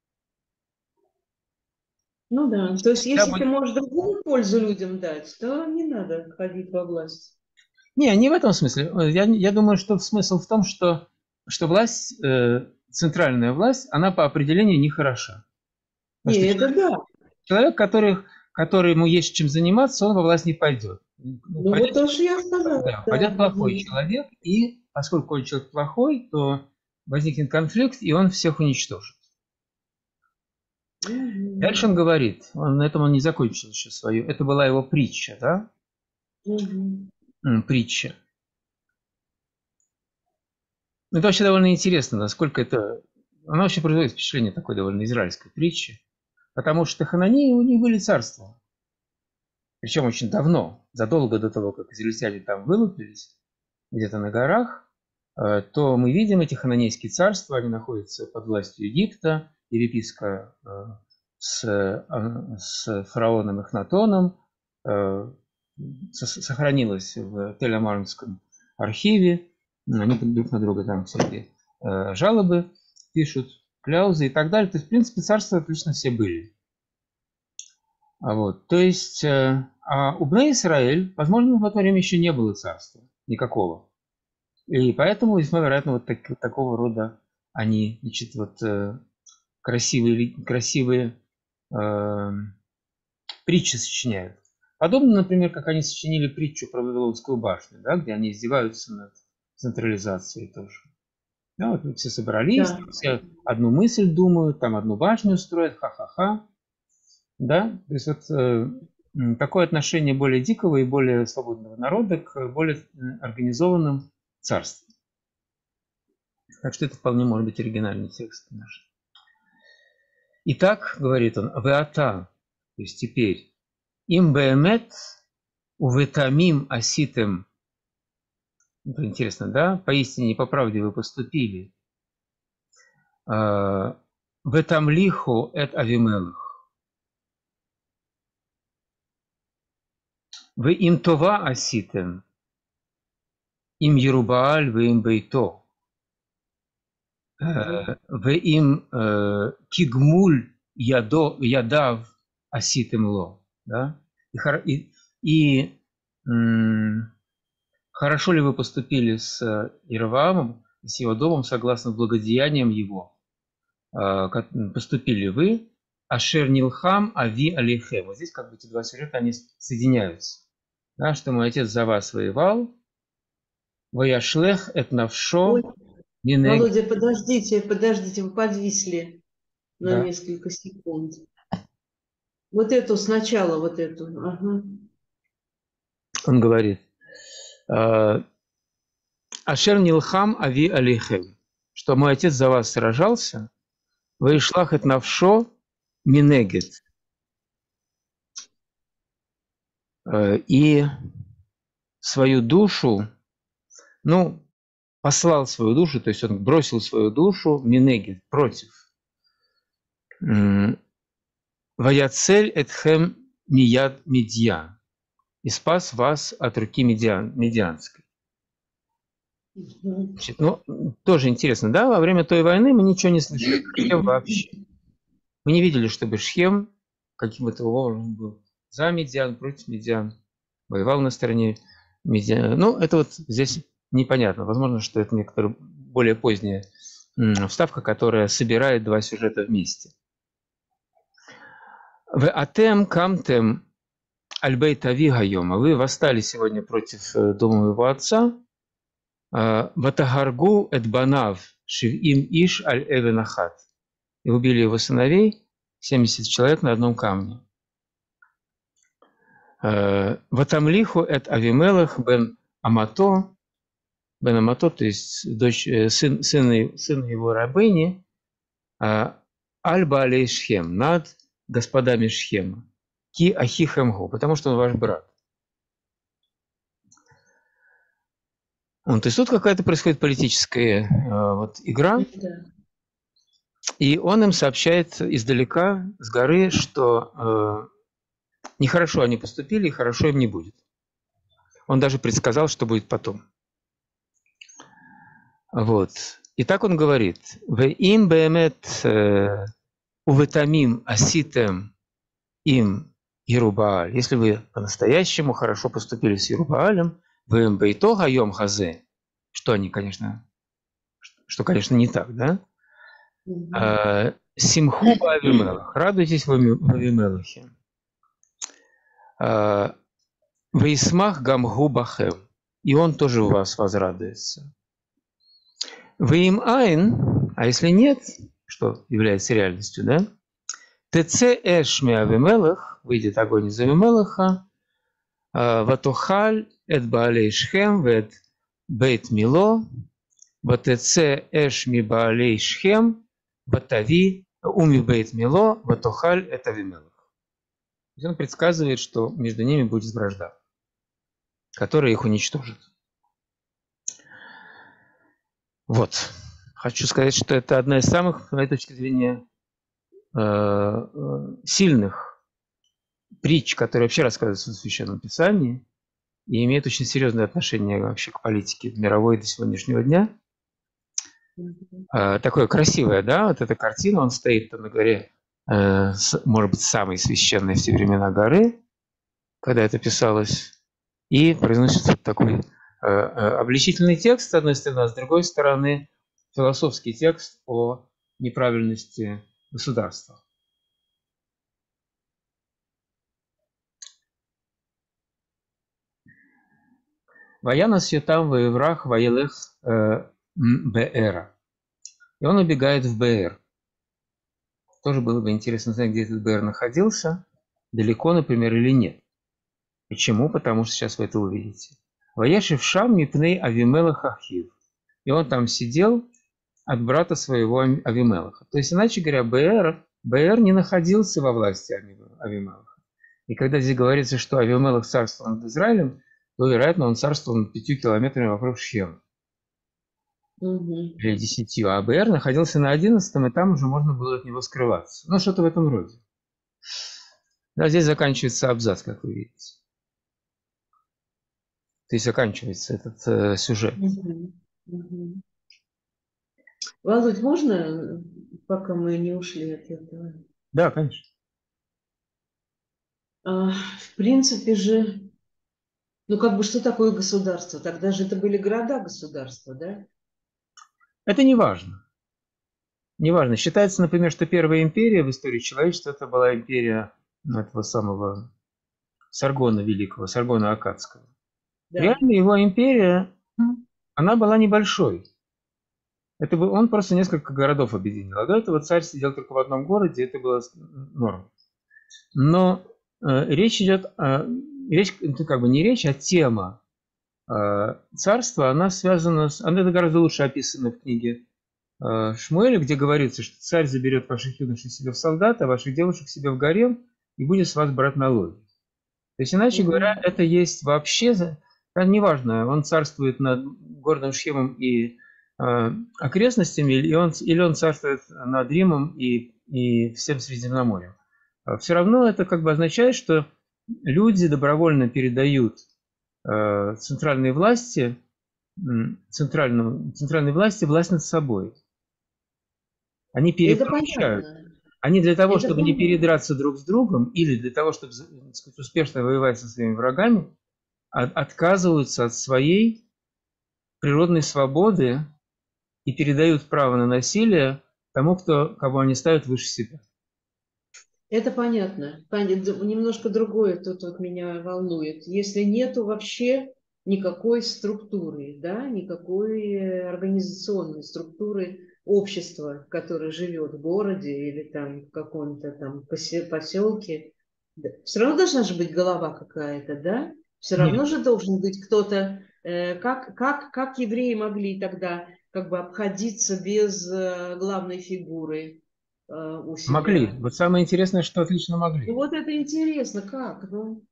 Ну да. То есть, Я если ты бы- можешь другую пользу людям дать, то не надо ходить во власть. Не в этом смысле. Я думаю, что смысл в том, что власть, центральная власть, она по определению не хороша. Не, Потому что это да. человек, который ему есть чем заниматься, он во власть не пойдет. Ну вот то, что я сказала, Да, да. пойдет плохой Мгм. человек, и поскольку он человек плохой, то возникнет конфликт, и он всех уничтожит. Дальше он Мгм. говорит, на этом он не закончил еще свою, это была его притча, да? Мгм. Притча. Ну, это вообще довольно интересно, насколько это... Она вообще производит впечатление такой довольно израильской притчи, потому что хананеи у них были царства. Причем очень давно, задолго до того, как израильтяне там вылупились, где-то на горах, то мы видим эти хананейские царства, они находятся под властью Египта, переписка с фараоном Эхнатоном сохранилась в Тель-Амарнском архиве, они друг на друга там всякие жалобы пишут, кляузы и так далее. То есть, в принципе, царства отлично все были. То есть, у Бней Исраэль, возможно, в это время еще не было царства никакого. И поэтому весьма вероятно такого рода они, значит, красивые э, притчи сочиняют. Подобно, например, как они сочинили притчу про Вавилонскую башню, да, где они издеваются над централизацией тоже. Да, вот все собрались, Да. все одну мысль думают, там одну башню строят, ха-ха-ха. Да, то есть такое отношение более дикого и более свободного народа к более организованным царствам. Так что это вполне может быть оригинальный текст наш. Итак, говорит он, «Веата», то есть теперь, «им беэмет уветамим аситем». Это интересно, да? Поистине по правде вы поступили. «Ветамлиху эт авимелах». «Вы им това аситем, им Ерубааль, вы им бейто». «Веим кигмуль ядав аситем ло». Да? И хорошо ли вы поступили с Иераваамом, с его домом, согласно благодеяниям его? Поступили вы, Ашер Нилхам Ави Алейхем. Вот здесь как бы эти два сюжета, они соединяются. Да, что мой отец за вас воевал, Ваяшлех эт Ой, навшо минег. Володя, подождите, вы подвисли на Да. несколько секунд. Вот эту сначала, вот эту. Ага. Он говорит, Ашер Нилхам Ави Алейхем, что мой отец за вас сражался, Ваяшлах эт навшо минегет. И свою душу, послал свою душу, то есть он бросил свою душу минегит, против. Ваяцель этхем мияд медьян, и спас вас от руки медианской. Мгм. Значит, тоже интересно, да, во время той войны мы ничего не слышали про Шхем вообще. Мы не видели, чтобы Шхем каким-то образом был за Медиан, против Медиан, воевал на стороне Медиан. Это вот здесь непонятно. Возможно, что это некоторая более поздняя вставка, которая собирает два сюжета вместе. В атем камтем аль-бейт ави гайома, вы восстали сегодня против дома моего отца, ватагаргу эт банав шивим иш аль-эвен ахат, и убили его сыновей, 70 человек на одном камне. Ватамлиху эт Авимелах бен Амато, то есть сын его рабыни, Аль-Баалей Шхем, над господами Шхема, Ки Ахихемгу, потому что он ваш брат. То есть тут какая-то происходит политическая игра, Да. и он им сообщает издалека, с горы, что нехорошо они поступили, и хорошо им не будет. Он даже предсказал, что будет потом. Вот. И так он говорит: «Веим беэмет уветамим аситем им Ерубааль». Если вы по-настоящему хорошо поступили с Ерубаалем, веэм бейто гайом хазе, что, конечно, не так, да? Симху баавимелах, радуйтесь в Авимелахе. Вейсмах гамгу бахем, и он тоже в вас возрадуется. Веим айн, а если нет, что является реальностью, да? Теце эш ми Авимелах, выйдет огонь из Авимелаха, ватохаль эт баалей Шхем вет бейт Мило, ватеце эш ми баалей Шхем, ватави уми бейт Мило, ватохаль эт Авимелах. Он предсказывает, что между ними будет вражда, которая их уничтожит. Вот. Хочу сказать, что это одна из самых, с моей точки зрения, сильных притч, которые вообще рассказываются в Священном Писании и имеют очень серьезное отношение вообще к политике мировой до сегодняшнего дня. Такое красивое, да, вот эта картина, он стоит там на горе, может быть, самой священной в те времена горы, когда это писалось, и произносится такой обличительный текст, с одной стороны, а с другой стороны, философский текст о неправильности государства. Ваянас Йотам Ваеврах Ваелех Беэра. И он убегает в Беэр. Тоже было бы интересно знать, где этот Беэр находился, далеко, например, или нет. Почему? Потому что сейчас вы это увидите. Ваешев Шам Мипней Авимелах Ахив. И он там сидел от брата своего Авимелаха. То есть, иначе говоря, Беэр не находился во власти Авимелаха. И когда здесь говорится, что Авимелах царствовал над Израилем, то, вероятно, он царствовал над 5 километрами вокруг Шхема. Или 10. А Беэр находился на 11, и там уже можно было от него скрываться. Ну, что-то в этом роде. Да, здесь заканчивается абзац, как вы видите. То есть заканчивается этот сюжет. Володь, можно, пока мы не ушли от этого? Да, конечно. В принципе же, что такое государство? Тогда же это были города-государства, да? Это не важно. Не важно. Считается, например, что первая империя в истории человечества это была империя этого самого Саргона Великого, Саргона Аккадского. Да. Реально его империя, она была небольшой. Он просто несколько городов объединил. А до этого царь сидел только в одном городе, это было норм. Но речь идет, не речь, а тема царства, она связана она гораздо лучше описана в книге Шмуэля, где говорится, что царь заберет ваших юношей себе в солдаты, а ваших девушек себе в гарем и будет с вас брать налоги. То есть, иначе говоря, это есть вообще, неважно, он царствует над городом Шхемом и окрестностями, или он царствует над Римом и всем Средиземноморьем. Все равно это означает, что люди добровольно передают центральной власти власть над собой. Они перепрощают. Они для того, чтобы не передраться друг с другом, или для того, чтобы успешно воевать со своими врагами, отказываются от своей природной свободы и передают право на насилие тому, кого они ставят выше себя. Это понятно. Немножко другое тут вот меня волнует. Если нету вообще никакой структуры, да, никакой организационной структуры общества, которое живет в городе или там в каком-то там поселке, все равно должна же быть голова какая-то, да? Все Нет. равно же должен быть кто-то, как евреи могли тогда как бы обходиться без главной фигуры у Могли. себя? Вот самое интересное, что отлично Ну могли. вот это интересно, как? Ну,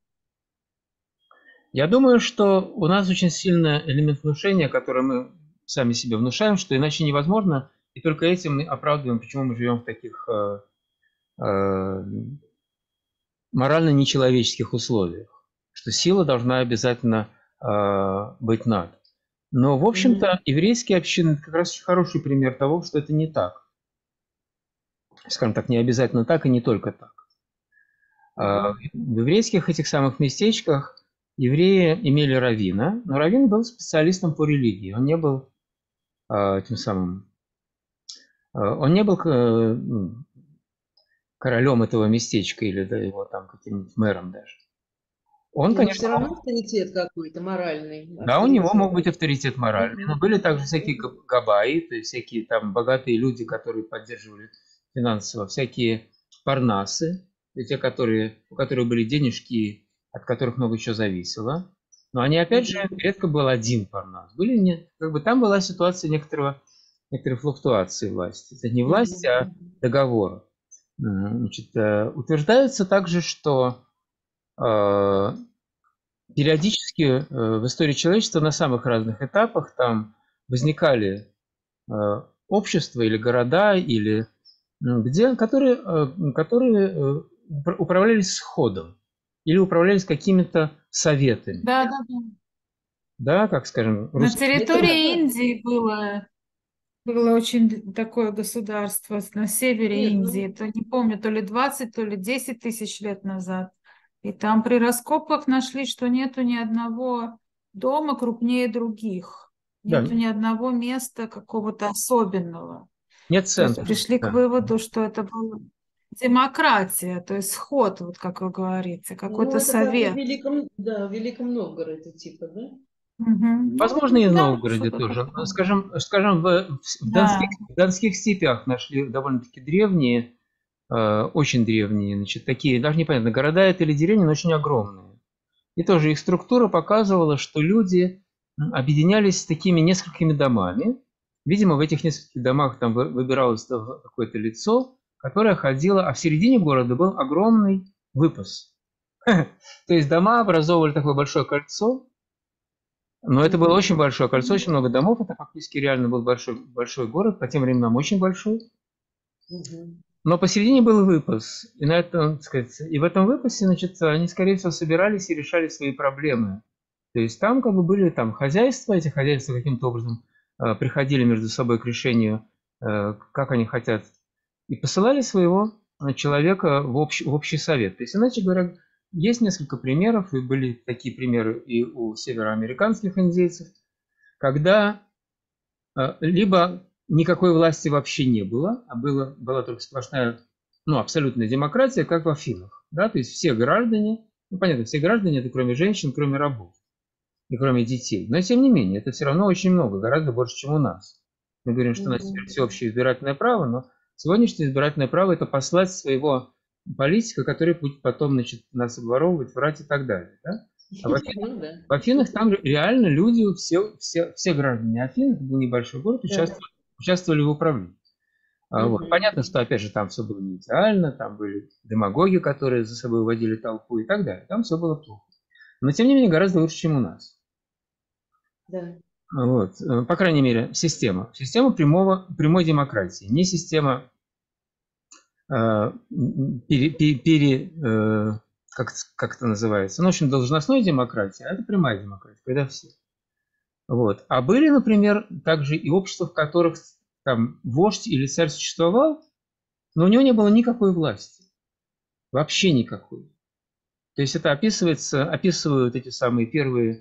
Я думаю, что у нас очень сильный элемент внушения, который мы сами себе внушаем, что иначе невозможно, и только этим мы оправдываем, почему мы живем в таких э, морально нечеловеческих условиях, что сила должна обязательно быть над. Но, в мгм, общем-то, еврейские общины – это как раз очень хороший пример того, что это не так. Скажем так, не обязательно так и не только так. мгм, В еврейских этих самых местечках евреи имели раввина, но раввин был специалистом по религии. Он не был тем самым, он не был королем этого местечка или да, его там каким-нибудь мэром даже. Он, не, ну конечно, все равно авторитет какой-то моральный, да, у него мог авторитет. быть авторитет моральный, но Мгм, были также всякие мгм, габаи, то есть всякие там богатые люди, которые поддерживали финансово, всякие парнасы, то есть те, у которых были денежки, от которых много чего зависело. Но они, опять же, мгм, редко был один парнас. Были не, как бы там была ситуация некоторой флуктуации власти. Это не власть, мгм, а мгм, договор. Значит, утверждается также, что э, периодически в истории человечества на самых разных этапах там возникали э, общества или города, или которые управлялись сходом или управлялись какими-то советами. Да, да, да. Да, как, скажем, На русский. это территории да. Индии было очень такое государство на севере Нет, Индии. ну, То не помню, то ли 20, то ли 10 тысяч лет назад. И там при раскопках нашли, что нету ни одного дома крупнее других. Да, Нету ни одного места какого-то особенного. нет То есть центра. пришли к Да. выводу, что это была демократия, то есть сход, вот как вы говорите, ну, какой-то это как в совет. Великом, да, в Великом Новгороде, типа, да? Мгм. Возможно, и Ну, в да, Новгороде что-то тоже. такое. Скажем, Да. в Донских степях нашли довольно-таки древние, очень древние, значит, такие, даже непонятно, города это или деревни, но очень огромные. И тоже их структура показывала, что люди объединялись с такими несколькими домами. Видимо, в этих нескольких домах там выбиралось какое-то лицо, которое ходило, а в середине города был огромный выпас. То есть дома образовывали такое большое кольцо, но это было Мгм, очень большое кольцо, очень много домов, это фактически реально был большой, большой город, по тем временам очень большой. мгм. Но посередине был выпас, и на этом, так сказать, и в этом выпасе, значит, они, скорее всего, собирались и решали свои проблемы. То есть там как бы были там хозяйства, эти хозяйства каким-то образом приходили между собой к решению, как они хотят, и посылали своего человека в общий совет. То есть, иначе говоря, есть несколько примеров, и были такие примеры и у североамериканских индейцев, когда либо никакой власти вообще не было, а была только сплошная, ну, абсолютная демократия, как в Афинах. Да? То есть все граждане, ну, понятно, все граждане, это кроме женщин, кроме рабов и кроме детей. Но, тем не менее, это все равно очень много, гораздо больше, чем у нас. Мы говорим, что у нас теперь Мгм. всеобщее избирательное право, но сегодняшнее избирательное право – это послать своего политика, который будет потом, значит, нас обворовывать, врать и так далее. Да? А Ну да. в Афинах там реально люди, все граждане Афин, это был небольшой город, Да. участвовали в управлении. Вот. Мгм. Понятно, что, опять же, там все было не идеально, там были демагоги, которые за собой водили толпу и так далее. Там все было плохо. Но, тем не менее, гораздо лучше, чем у нас. Да. Вот. По крайней мере, система. Система прямой демократии. Не система э, как это называется? Ну, в общем, должностной демократии, а это прямая демократия, когда все. Вот. А были, например, также и общества, в которых там вождь или царь существовал, но у него не было никакой власти. Вообще никакой. То есть это описывают эти самые первые,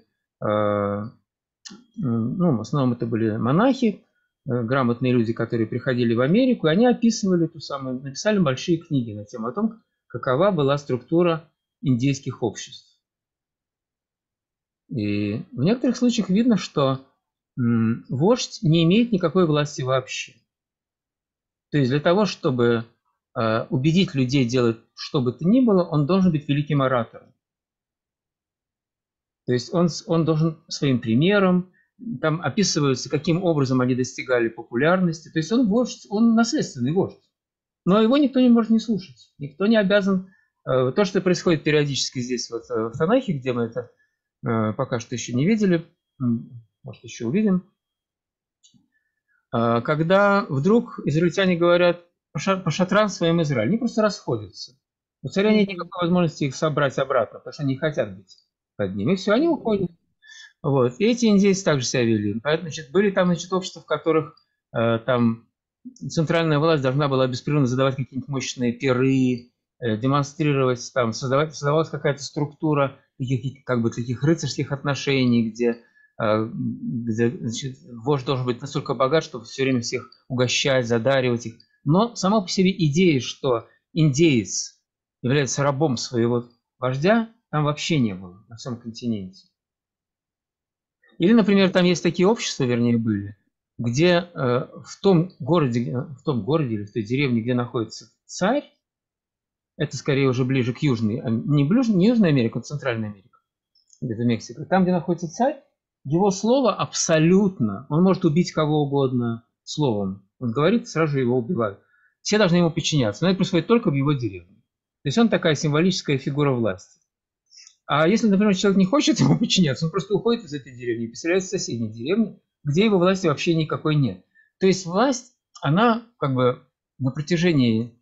ну, в основном это были монахи, грамотные люди, которые приходили в Америку, и они описывали ту самую, написали большие книги на тему о том, какова была структура индейских обществ. И в некоторых случаях видно, что вождь не имеет никакой власти вообще. То есть для того, чтобы убедить людей делать что бы то ни было, он должен быть великим оратором. То есть он должен своим примером, там описывается, каким образом они достигали популярности. То есть он вождь, он наследственный вождь. Но его никто не может не слушать. Никто не обязан. То, что происходит периодически здесь, вот, в Танахе, где мы это пока что еще не видели, может, еще увидим, когда вдруг израильтяне говорят по шатрам своим Израиль, они просто расходятся. У царя нет никакой возможности их собрать обратно, потому что они не хотят быть одним. И все, они уходят. Вот. И эти индейцы также себя вели. Поэтому, значит, были там, значит, общества, в которых там центральная власть должна была беспрерывно задавать какие-нибудь мощные пиры, демонстрировать, там, создавалась какая-то структура таких, как бы, таких рыцарских отношений, где значит, вождь должен быть настолько богат, чтобы все время всех угощать, задаривать их. Но сама по себе идея, что индеец является рабом своего вождя, там вообще не было на всем континенте. Или, например, там есть такие общества, вернее, были, где в том городе или в той деревне, где находится царь, это скорее уже ближе к Южной, не Южной Америке, а Центральной Америке, где-то Мексика. Там, где находится царь, его слово абсолютно, он может убить кого угодно словом. Он говорит, сразу же его убивают. Все должны ему подчиняться, но это происходит только в его деревне. То есть он такая символическая фигура власти. А если, например, человек не хочет ему подчиняться, он просто уходит из этой деревни и поселяется в соседней деревне, где его власти вообще никакой нет. То есть власть, она как бы на протяжении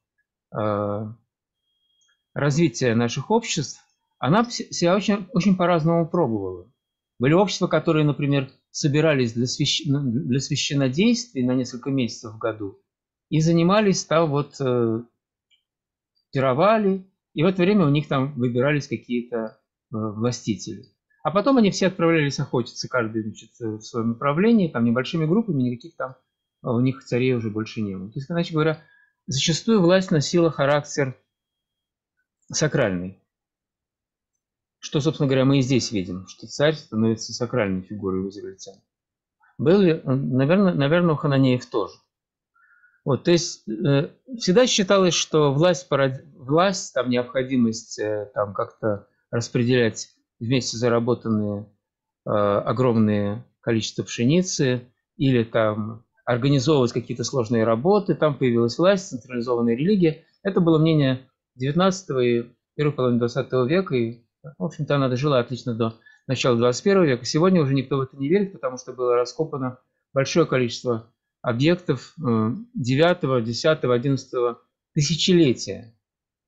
развития наших обществ, она себя очень, очень по-разному пробовала. Были общества, которые, например, собирались для священнодействий на несколько месяцев в году и занимались там вот, пировали, и в это время у них там выбирались какие-то властители. А потом они все отправлялись охотиться, каждый, значит, в своем направлении, там небольшими группами, никаких там у них царей уже больше не было. То есть, иначе говоря, зачастую власть носила характер сакральный. Что, собственно говоря, мы и здесь видим, что царь становится сакральной фигурой у израильтян. Был ли, наверное, у хананеев тоже. Вот, то есть всегда считалось, что власть, там необходимость там как-то распределять вместе заработанные огромные количество пшеницы или там организовывать какие-то сложные работы, там появилась власть, централизованная религия. Это было мнение 19 и первой половины 20 века, и, в общем-то, она дожила отлично до начала 21 века. Сегодня уже никто в это не верит, потому что было раскопано большое количество объектов 9, 10, 11 тысячелетия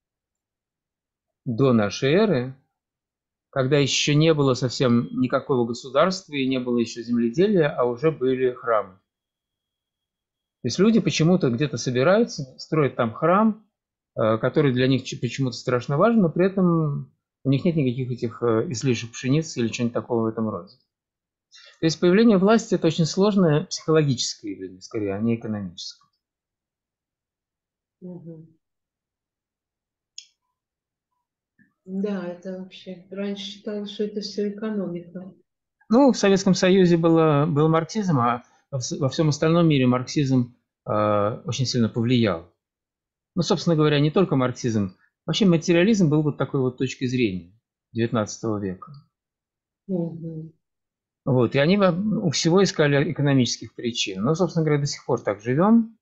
до нашей эры, когда еще не было совсем никакого государства и не было еще земледелия, а уже были храмы. То есть люди почему-то где-то собираются, строят там храм, который для них почему-то страшно важен, но при этом у них нет никаких этих излишек пшеницы или чего-нибудь такого в этом роде. То есть появление власти – это очень сложное психологическое явление, скорее, а не экономическое. Угу. Да, это вообще... Раньше считалось, что это все экономика. Ну, в Советском Союзе был марксизм, а во всем остальном мире марксизм очень сильно повлиял. Ну, собственно говоря, не только марксизм. Вообще материализм был вот такой вот точкой зрения XIX века. Угу. Вот, и они у всего искали экономических причин. Но, собственно говоря, до сих пор так живем.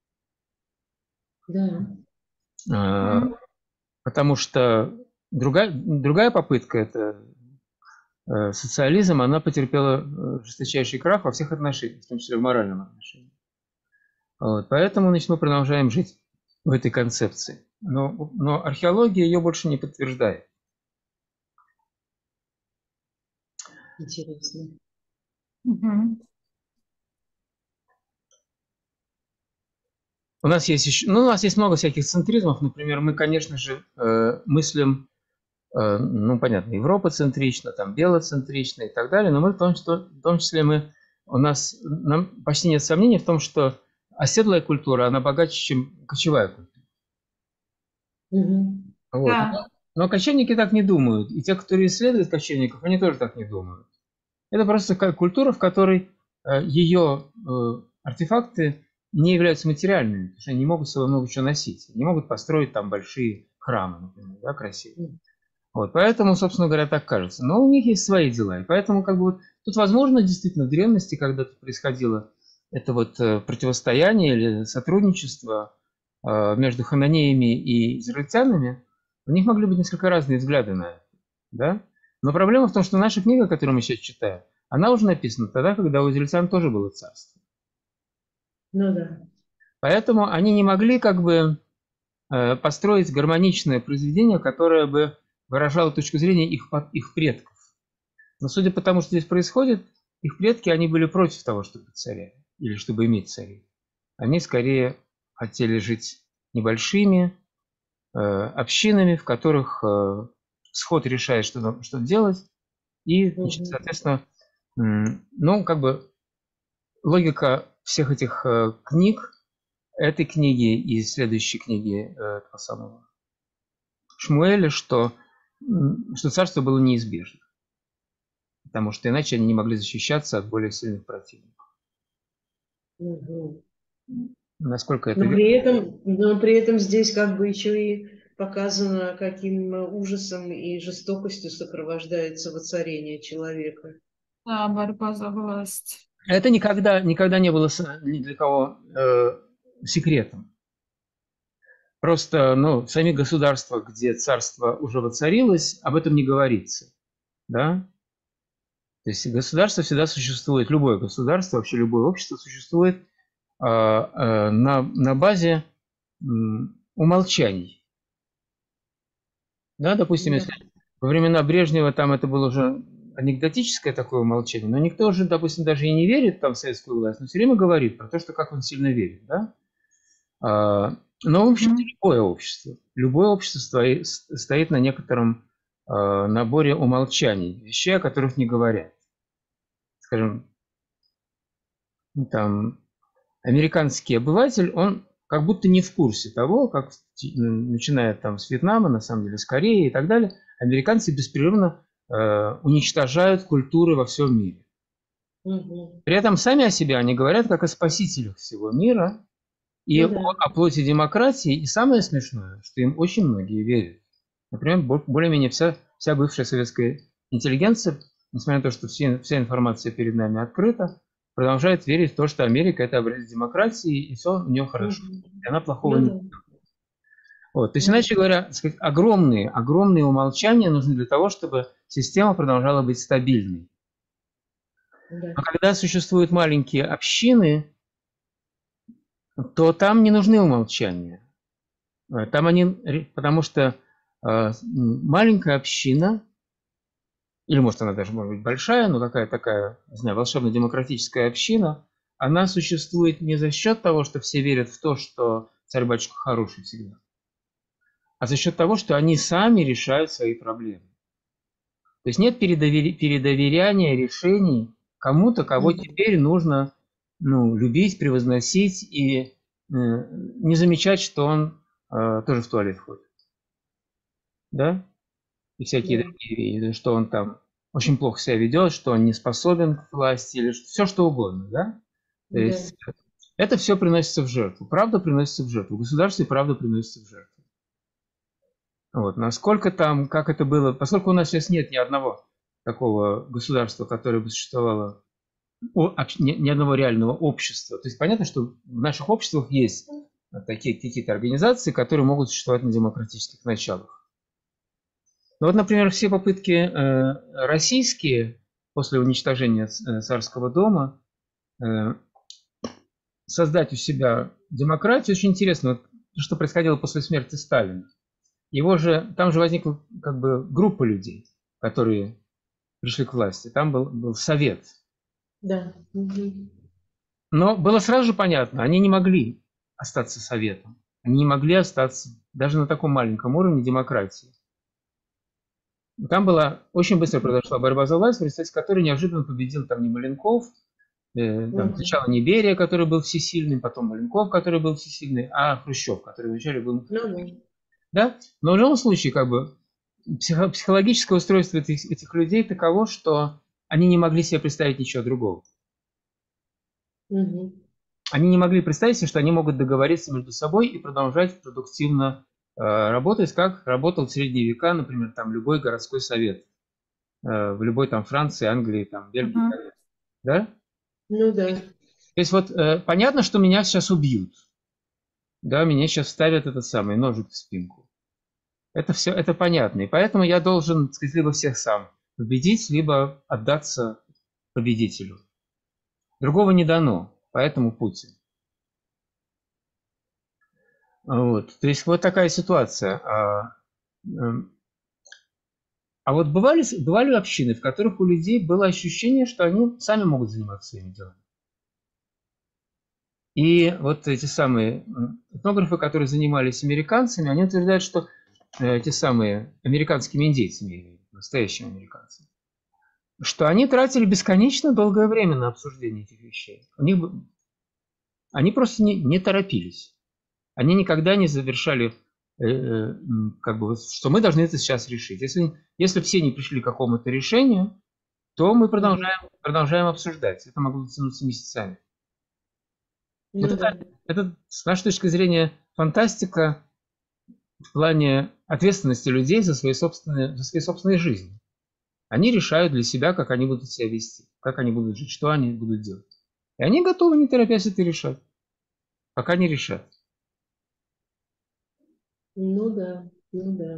Да. Потому что другая попытка, это социализм, она потерпела жесточайший крах во всех отношениях, в том числе в моральном отношении. Вот, поэтому, значит, мы продолжаем жить в этой концепции. Но археология ее больше не подтверждает. Интересно. Угу. У нас есть много всяких центризмов. Например, мы, конечно же, мыслим, ну, понятно, европоцентрично, там, белоцентрично и так далее, но мы в том числе нам почти нет сомнений в том, что оседлая культура, она богаче, чем кочевая культура. Угу. Вот. Да. Но кочевники так не думают. И те, которые исследуют кочевников, они тоже так не думают. Это просто такая культура, в которой ее артефакты не являются материальными, потому что они не могут с собой много чего носить. Не могут построить там большие храмы, например, да, красивые. Вот, поэтому, собственно говоря, так кажется. Но у них есть свои дела. И поэтому, как бы, вот, тут, возможно, действительно, в древности, когда тут происходило это вот противостояние или сотрудничество между хананеями и израильтянами, у них могли быть несколько разные взгляды на это. Да? Но проблема в том, что наша книга, которую мы сейчас читаем, она уже написана тогда, когда у израильтян тоже было царство. Ну да. Поэтому они не могли как бы построить гармоничное произведение, которое бы выражало точку зрения их предков. Но судя по тому, что здесь происходит, их предки, они были против того, чтобы быть царями, или чтобы иметь царей. Они скорее хотели жить небольшими общинами, в которых сход решает, что делать, и, значит, соответственно, ну, как бы логика всех этих книг, этой книги и следующей книги этого самого Шмуэля, что царство было неизбежно, потому что иначе они не могли защищаться от более сильных противников. Угу. Насколько это Но верно? при этом здесь как бы еще и показано, каким ужасом и жестокостью сопровождается воцарение человека. Да, борьба за власть. Это никогда не было ни для кого секретом. Просто, ну, в самих государствах, где царство уже воцарилось, об этом не говорится. Да? То есть государство всегда существует, любое государство, вообще любое общество существует на базе умолчаний. Да, допустим, Да. если во времена Брежнева там это было уже анекдотическое такое умолчание, но никто уже, допустим, даже и не верит там в советскую власть, но все время говорит про то, что как он сильно верит. Да? Но, в общем-то, любое общество стоит на некотором наборе умолчаний, вещей, о которых не говорят. Скажем, там, американский обыватель, он как будто не в курсе того, как, начиная там с Вьетнама, на самом деле, с Кореи и так далее, американцы беспрерывно уничтожают культуры во всем мире. Угу. При этом сами о себе они говорят как о спасителях всего мира и о плоти демократии. И самое смешное, что им очень многие верят. Например, более-менее вся бывшая советская интеллигенция, несмотря на то, что вся информация перед нами открыта, продолжает верить в то, что Америка – это образец демократии, и все у нее хорошо. И она плохого не делает. Вот. То есть, иначе говоря, сказать, огромные умолчания нужны для того, чтобы система продолжала быть стабильной. Но когда существуют маленькие общины, то там не нужны умолчания. Там потому что маленькая община, или может она даже может быть большая, но какая-то такая, не знаю, волшебно-демократическая община, она существует не за счет того, что все верят в то, что царь-батюшка хороший всегда, а за счет того, что они сами решают свои проблемы. То есть нет передоверяния решений кому-то, кого теперь нужно любить, превозносить и не замечать, что он тоже в туалет ходит. Да? И всякие другие вещи, что он там очень плохо себя ведет, что он не способен к власти, или все что угодно, да? То есть это все приносится в жертву. Правда приносится в жертву. В государстве правда приносится в жертву. Вот. Насколько там, как это было, поскольку у нас сейчас нет ни одного такого государства, которое бы существовало, ни одного реального общества. То есть понятно, что в наших обществах есть такие какие-то организации, которые могут существовать на демократических началах. Ну вот, например, все попытки российские после уничтожения царского дома создать у себя демократию, очень интересно, вот, что происходило после смерти Сталина. Там же возникла как бы группа людей, которые пришли к власти. Там был совет. Да. Но было сразу же понятно, они не могли остаться советом. Они не могли остаться даже на таком маленьком уровне демократии. Там очень быстро произошла борьба за власть, в результате которой неожиданно победил там не Маленков, сначала не Берия, который был всесильным, потом Маленков, который был всесильный, а Хрущев, который вначале был... Да? Но в любом случае, как бы, психологическое устройство этих людей таково, что они не могли себе представить ничего другого. Мгм. Они не могли представить себе, что они могут договориться между собой и продолжать продуктивно работать, как работал в средние века, например, там любой городской совет в любой там Франции, Англии, там Бельгии, Ага. да? Ну да. То есть вот понятно, что меня сейчас убьют, да, меня сейчас вставят этот самый ножик в спинку. Это все, это понятно, и поэтому я должен, так сказать, либо всех сам победить, либо отдаться победителю. Другого не дано, поэтому Путин. Вот, то есть вот такая ситуация. А вот бывали общины, в которых у людей было ощущение, что они сами могут заниматься своими делами. И вот эти самые этнографы, которые занимались американцами, они утверждают, что те самые американскими индейцами, настоящими американцами, что они тратили бесконечно долгое время на обсуждение этих вещей. Они просто не торопились. Они никогда не завершали, как бы, что мы должны это сейчас решить. Если все не пришли к какому-то решению, то мы Мгм. продолжаем обсуждать. Это могло тянуться месяцами. Вот Ну да. это, с нашей точки зрения, фантастика в плане ответственности людей за свои собственные жизни. Они решают для себя, как они будут себя вести, как они будут жить, что они будут делать. И они готовы, не торопясь, это решать, пока не решат. Ну да. Ну да.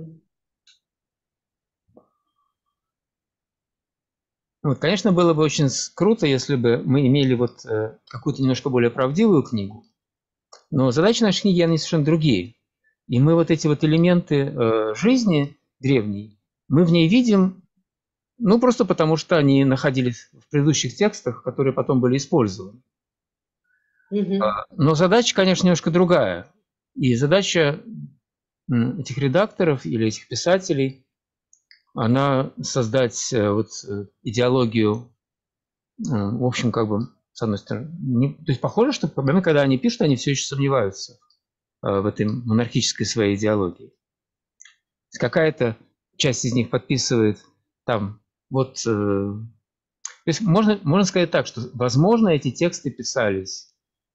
Вот, конечно, было бы очень круто, если бы мы имели вот какую-то немножко более правдивую книгу, но задачи нашей книги, они совершенно другие. И мы вот эти вот элементы жизни древней, мы в ней видим, ну, просто потому что они находились в предыдущих текстах, которые потом были использованы. Мгм. Но задача, конечно, немножко другая. И задача этих редакторов или этих писателей, она создать идеологию, в общем, как бы, с одной стороны. То есть похоже, что проблема, когда они пишут, они все еще сомневаются в этой монархической своей идеологии. Какая-то часть из них подписывает там вот... То есть можно сказать так, что, возможно, эти тексты писались...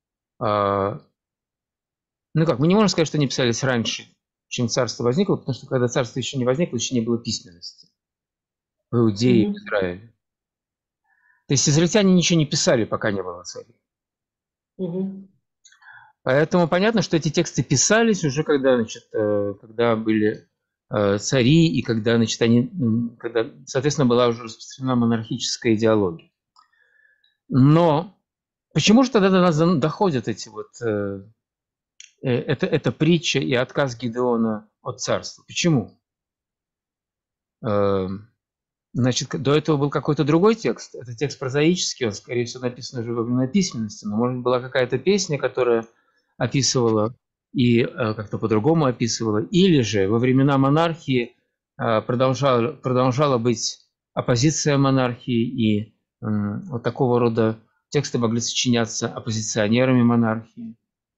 Ну как, мы не можем сказать, что они писались раньше, чем царство возникло, потому что когда царство еще не возникло, еще не было письменности в Иудее и в Мгм. Израиле. То есть израильтяне ничего не писали, пока не было царей. Мгм. Поэтому понятно, что эти тексты писались уже, когда, когда были цари, и когда, когда, соответственно, была уже распространена монархическая идеология. Но почему же тогда до нас доходят эти вот, эта притча и отказ Гидеона от царства? Почему? Значит, до этого был какой-то другой текст. Это текст прозаический, он, скорее всего, написан уже во времена письменности. Но, может быть, была какая-то песня, которая описывала и как-то по-другому описывала. Или же во времена монархии продолжала быть оппозиция монархии, и вот такого рода тексты могли сочиняться оппозиционерами монархии.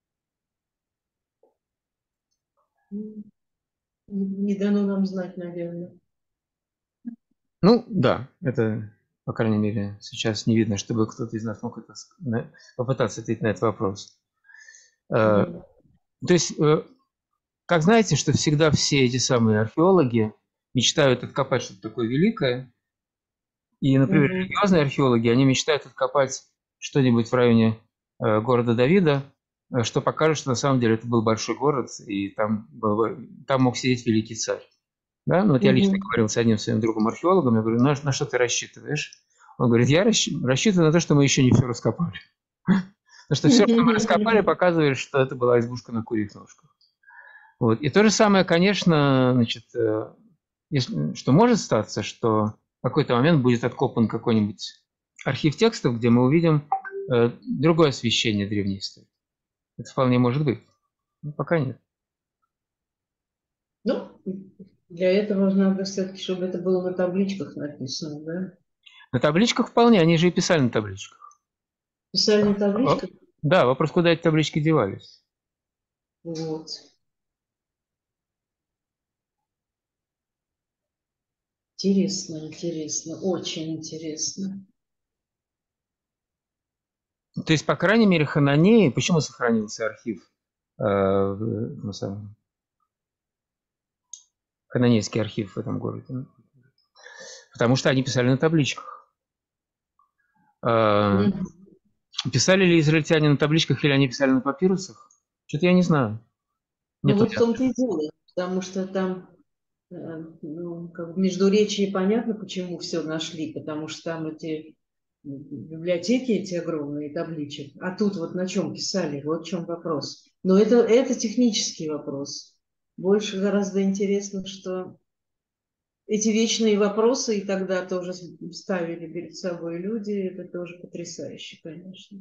Не дано нам знать, наверное. Ну, да, это, по крайней мере, сейчас не видно, чтобы кто-то из нас мог попытаться ответить на этот вопрос. То Мгм. есть, как знаете, что всегда все эти самые археологи мечтают откопать что-то такое великое, и, например, Мгм. религиозные археологи, они мечтают откопать что-нибудь в районе города Давида, что покажет, что на самом деле это был большой город, и там мог сидеть великий царь. Да? Ну, вот я лично Мгм. говорил с одним своим другом-археологом, я говорю, на что ты рассчитываешь? Он говорит, я рассчитываю на то, что мы еще не все раскопали. Потому что все, что мы раскопали, показывает, что это была избушка на курьих ножках. Вот. И то же самое, конечно, значит, что может статься, что в какой-то момент будет откопан какой-нибудь архив текстов, где мы увидим другое освещение древней истории. Это вполне может быть. Но пока нет. Ну, для этого надо все-таки, чтобы это было на табличках написано, да? На табличках вполне, они же и писали на табличках. Писали на табличках? Да, вопрос, куда эти таблички девались. Вот. Интересно, интересно, очень интересно. То есть, по крайней мере, Хананеи, почему сохранился архив, Хананейский архив в этом городе? Потому что они писали на табличках. Мгм. Писали ли израильтяне на табличках или они писали на папирусах? Что-то я не знаю. Ну Нету вот в ясности. том-то и дело, потому что там ну, как в Междуречии понятно, почему все нашли, потому что там эти библиотеки, эти огромные табличек, а тут вот на чем писали, вот в чем вопрос. Но это технический вопрос. Больше гораздо интересно, что эти вечные вопросы и тогда тоже ставили перед собой люди, это тоже потрясающе, конечно.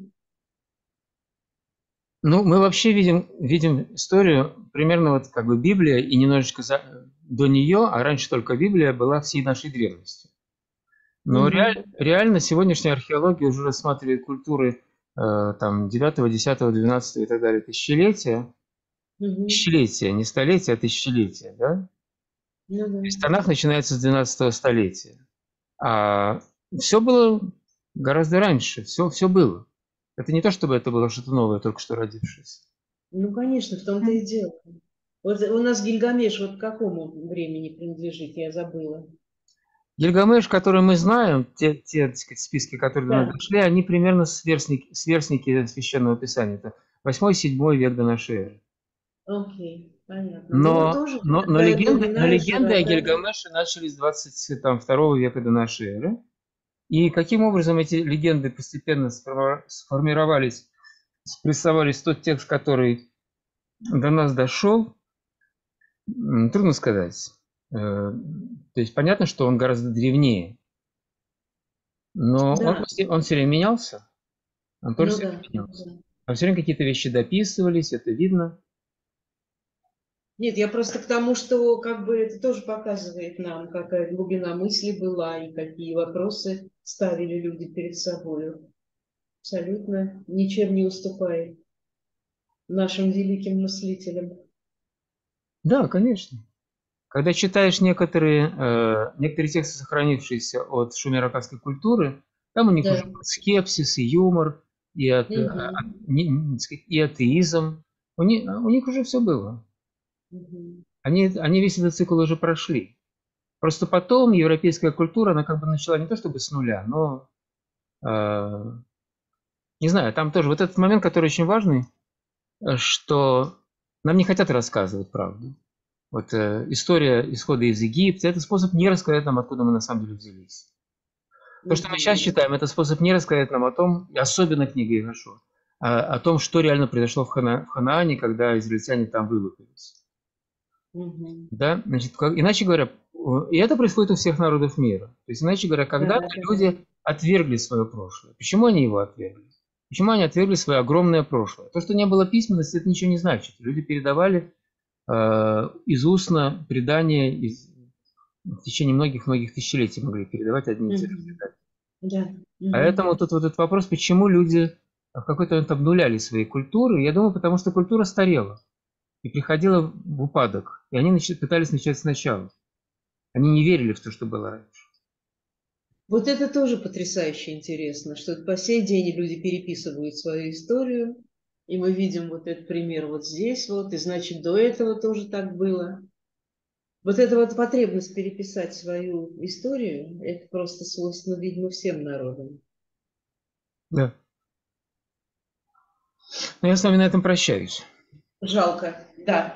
Ну, мы вообще видим историю примерно вот как бы Библия и немножечко до нее, а раньше только Библия была всей нашей древностью. Но Мгм. реально сегодняшняя археология уже рассматривает культуры там 9, 10, 12 и так далее тысячелетия. Мгм. Тысячелетия, не столетия, а тысячелетия, да? Ну да. То есть Танах начинается с 12 столетия. А все было гораздо раньше, все было. Это не то, чтобы это было что-то новое, только что родившееся. Ну, конечно, в том-то и дело. Вот у нас Гильгамеш вот к какому времени принадлежит, я забыла. Гильгамеш, который мы знаем, те так сказать, списки, которые до нас Да, дошли, они примерно сверстники Священного Писания. Это 8-7 век до нашей эры. окей, понятно. Ну, Но, тоже но, но, такая легенды, но глубина и легенды о широта. Гильгамеше начались с 22 века до нашей эры. И каким образом эти легенды постепенно сформировались, спрессовались в тот текст, который до нас дошел, трудно сказать. То есть понятно, что он гораздо древнее, но Да, он все время менялся. Он тоже ну все время да, менялся. да. А все время какие-то вещи дописывались, это видно. Нет, я просто к тому, что как бы это тоже показывает нам, какая глубина мысли была и какие вопросы ставили люди перед собой. Абсолютно ничем не уступает нашим великим мыслителям. Да, конечно. Когда читаешь некоторые тексты, сохранившиеся от шумеро-аккадской культуры, там у них уже Да. скепсис и юмор, Мгм. и атеизм. У них уже все было. Мгм. Они весь этот цикл уже прошли. Просто потом европейская культура, она как бы начала не то чтобы с нуля, но, э, не знаю, там тоже вот этот момент, который очень важный, что нам не хотят рассказывать правду. Вот история исхода из Египта – это способ не рассказать нам, откуда мы на самом деле взялись. То, что мы сейчас Мгм. читаем, это способ не рассказать нам о том, и особенно книга Иошуа, о том, что реально произошло в Ханаане, когда израильтяне там вылупились. Мгм. Да? Значит, иначе говоря, и это происходит у всех народов мира. То есть, иначе говоря, Да, когда-то да, да. люди отвергли свое прошлое. Почему они его отвергли? Почему они отвергли свое огромное прошлое? То, что не было письменности, это ничего не значит. Люди передавали из устно предания в течение многих-многих тысячелетий могли передавать одни и те же Мгм. предания. Да. Мгм. Поэтому тут вот этот вопрос, почему люди в какой-то момент обнуляли свои культуры, я думаю, потому что культура старела и приходила в упадок, и они пытались начать сначала. Они не верили в то, что было раньше. Вот это тоже потрясающе интересно, что по сей день люди переписывают свою историю, и мы видим вот этот пример вот здесь вот, и значит до этого тоже так было. Вот эта вот потребность переписать свою историю, это просто свойственно, видимо, всем народам. Да. Но я с вами на этом прощаюсь. Жалко, да.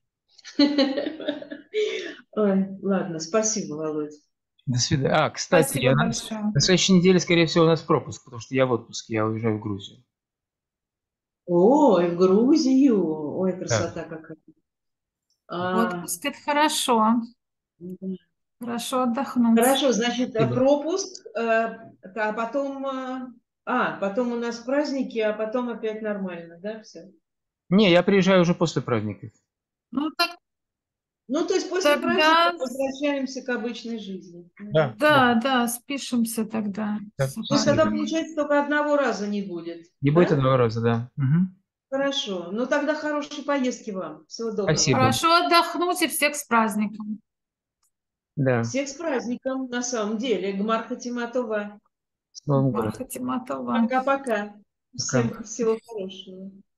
Ой, ладно, спасибо, Володь. До свидания. Кстати, Спасибо большое. на следующей неделе, скорее всего, у нас пропуск, потому что я в отпуске, я уезжаю в Грузию. Ой, в Грузию! Ой, Да. красота какая. А, Отпуск – это хорошо. Хорошо отдохнуть. хорошо, значит, Спасибо. пропуск, а потом, потом у нас праздники, а потом опять нормально, да, все? Не, я приезжаю уже после праздников. Ну, Ну, то есть после праздников тогда, возвращаемся к обычной жизни. Да, Мгм. да, да, да, спишемся тогда да. с То есть тогда, Счастливо. опаздыванием. получается, только одного раза не будет, Не будет да? одного раза, да. Мгм. Хорошо. Ну, тогда хорошей поездки вам. Всего доброго. Спасибо. Хорошо отдохнуть и всех с праздником. Да, Всех с праздником, на самом деле. Гмар Хатима Това. с Новым годом. Мархатиматова. Пока-пока. Пока. Всем всего хорошего.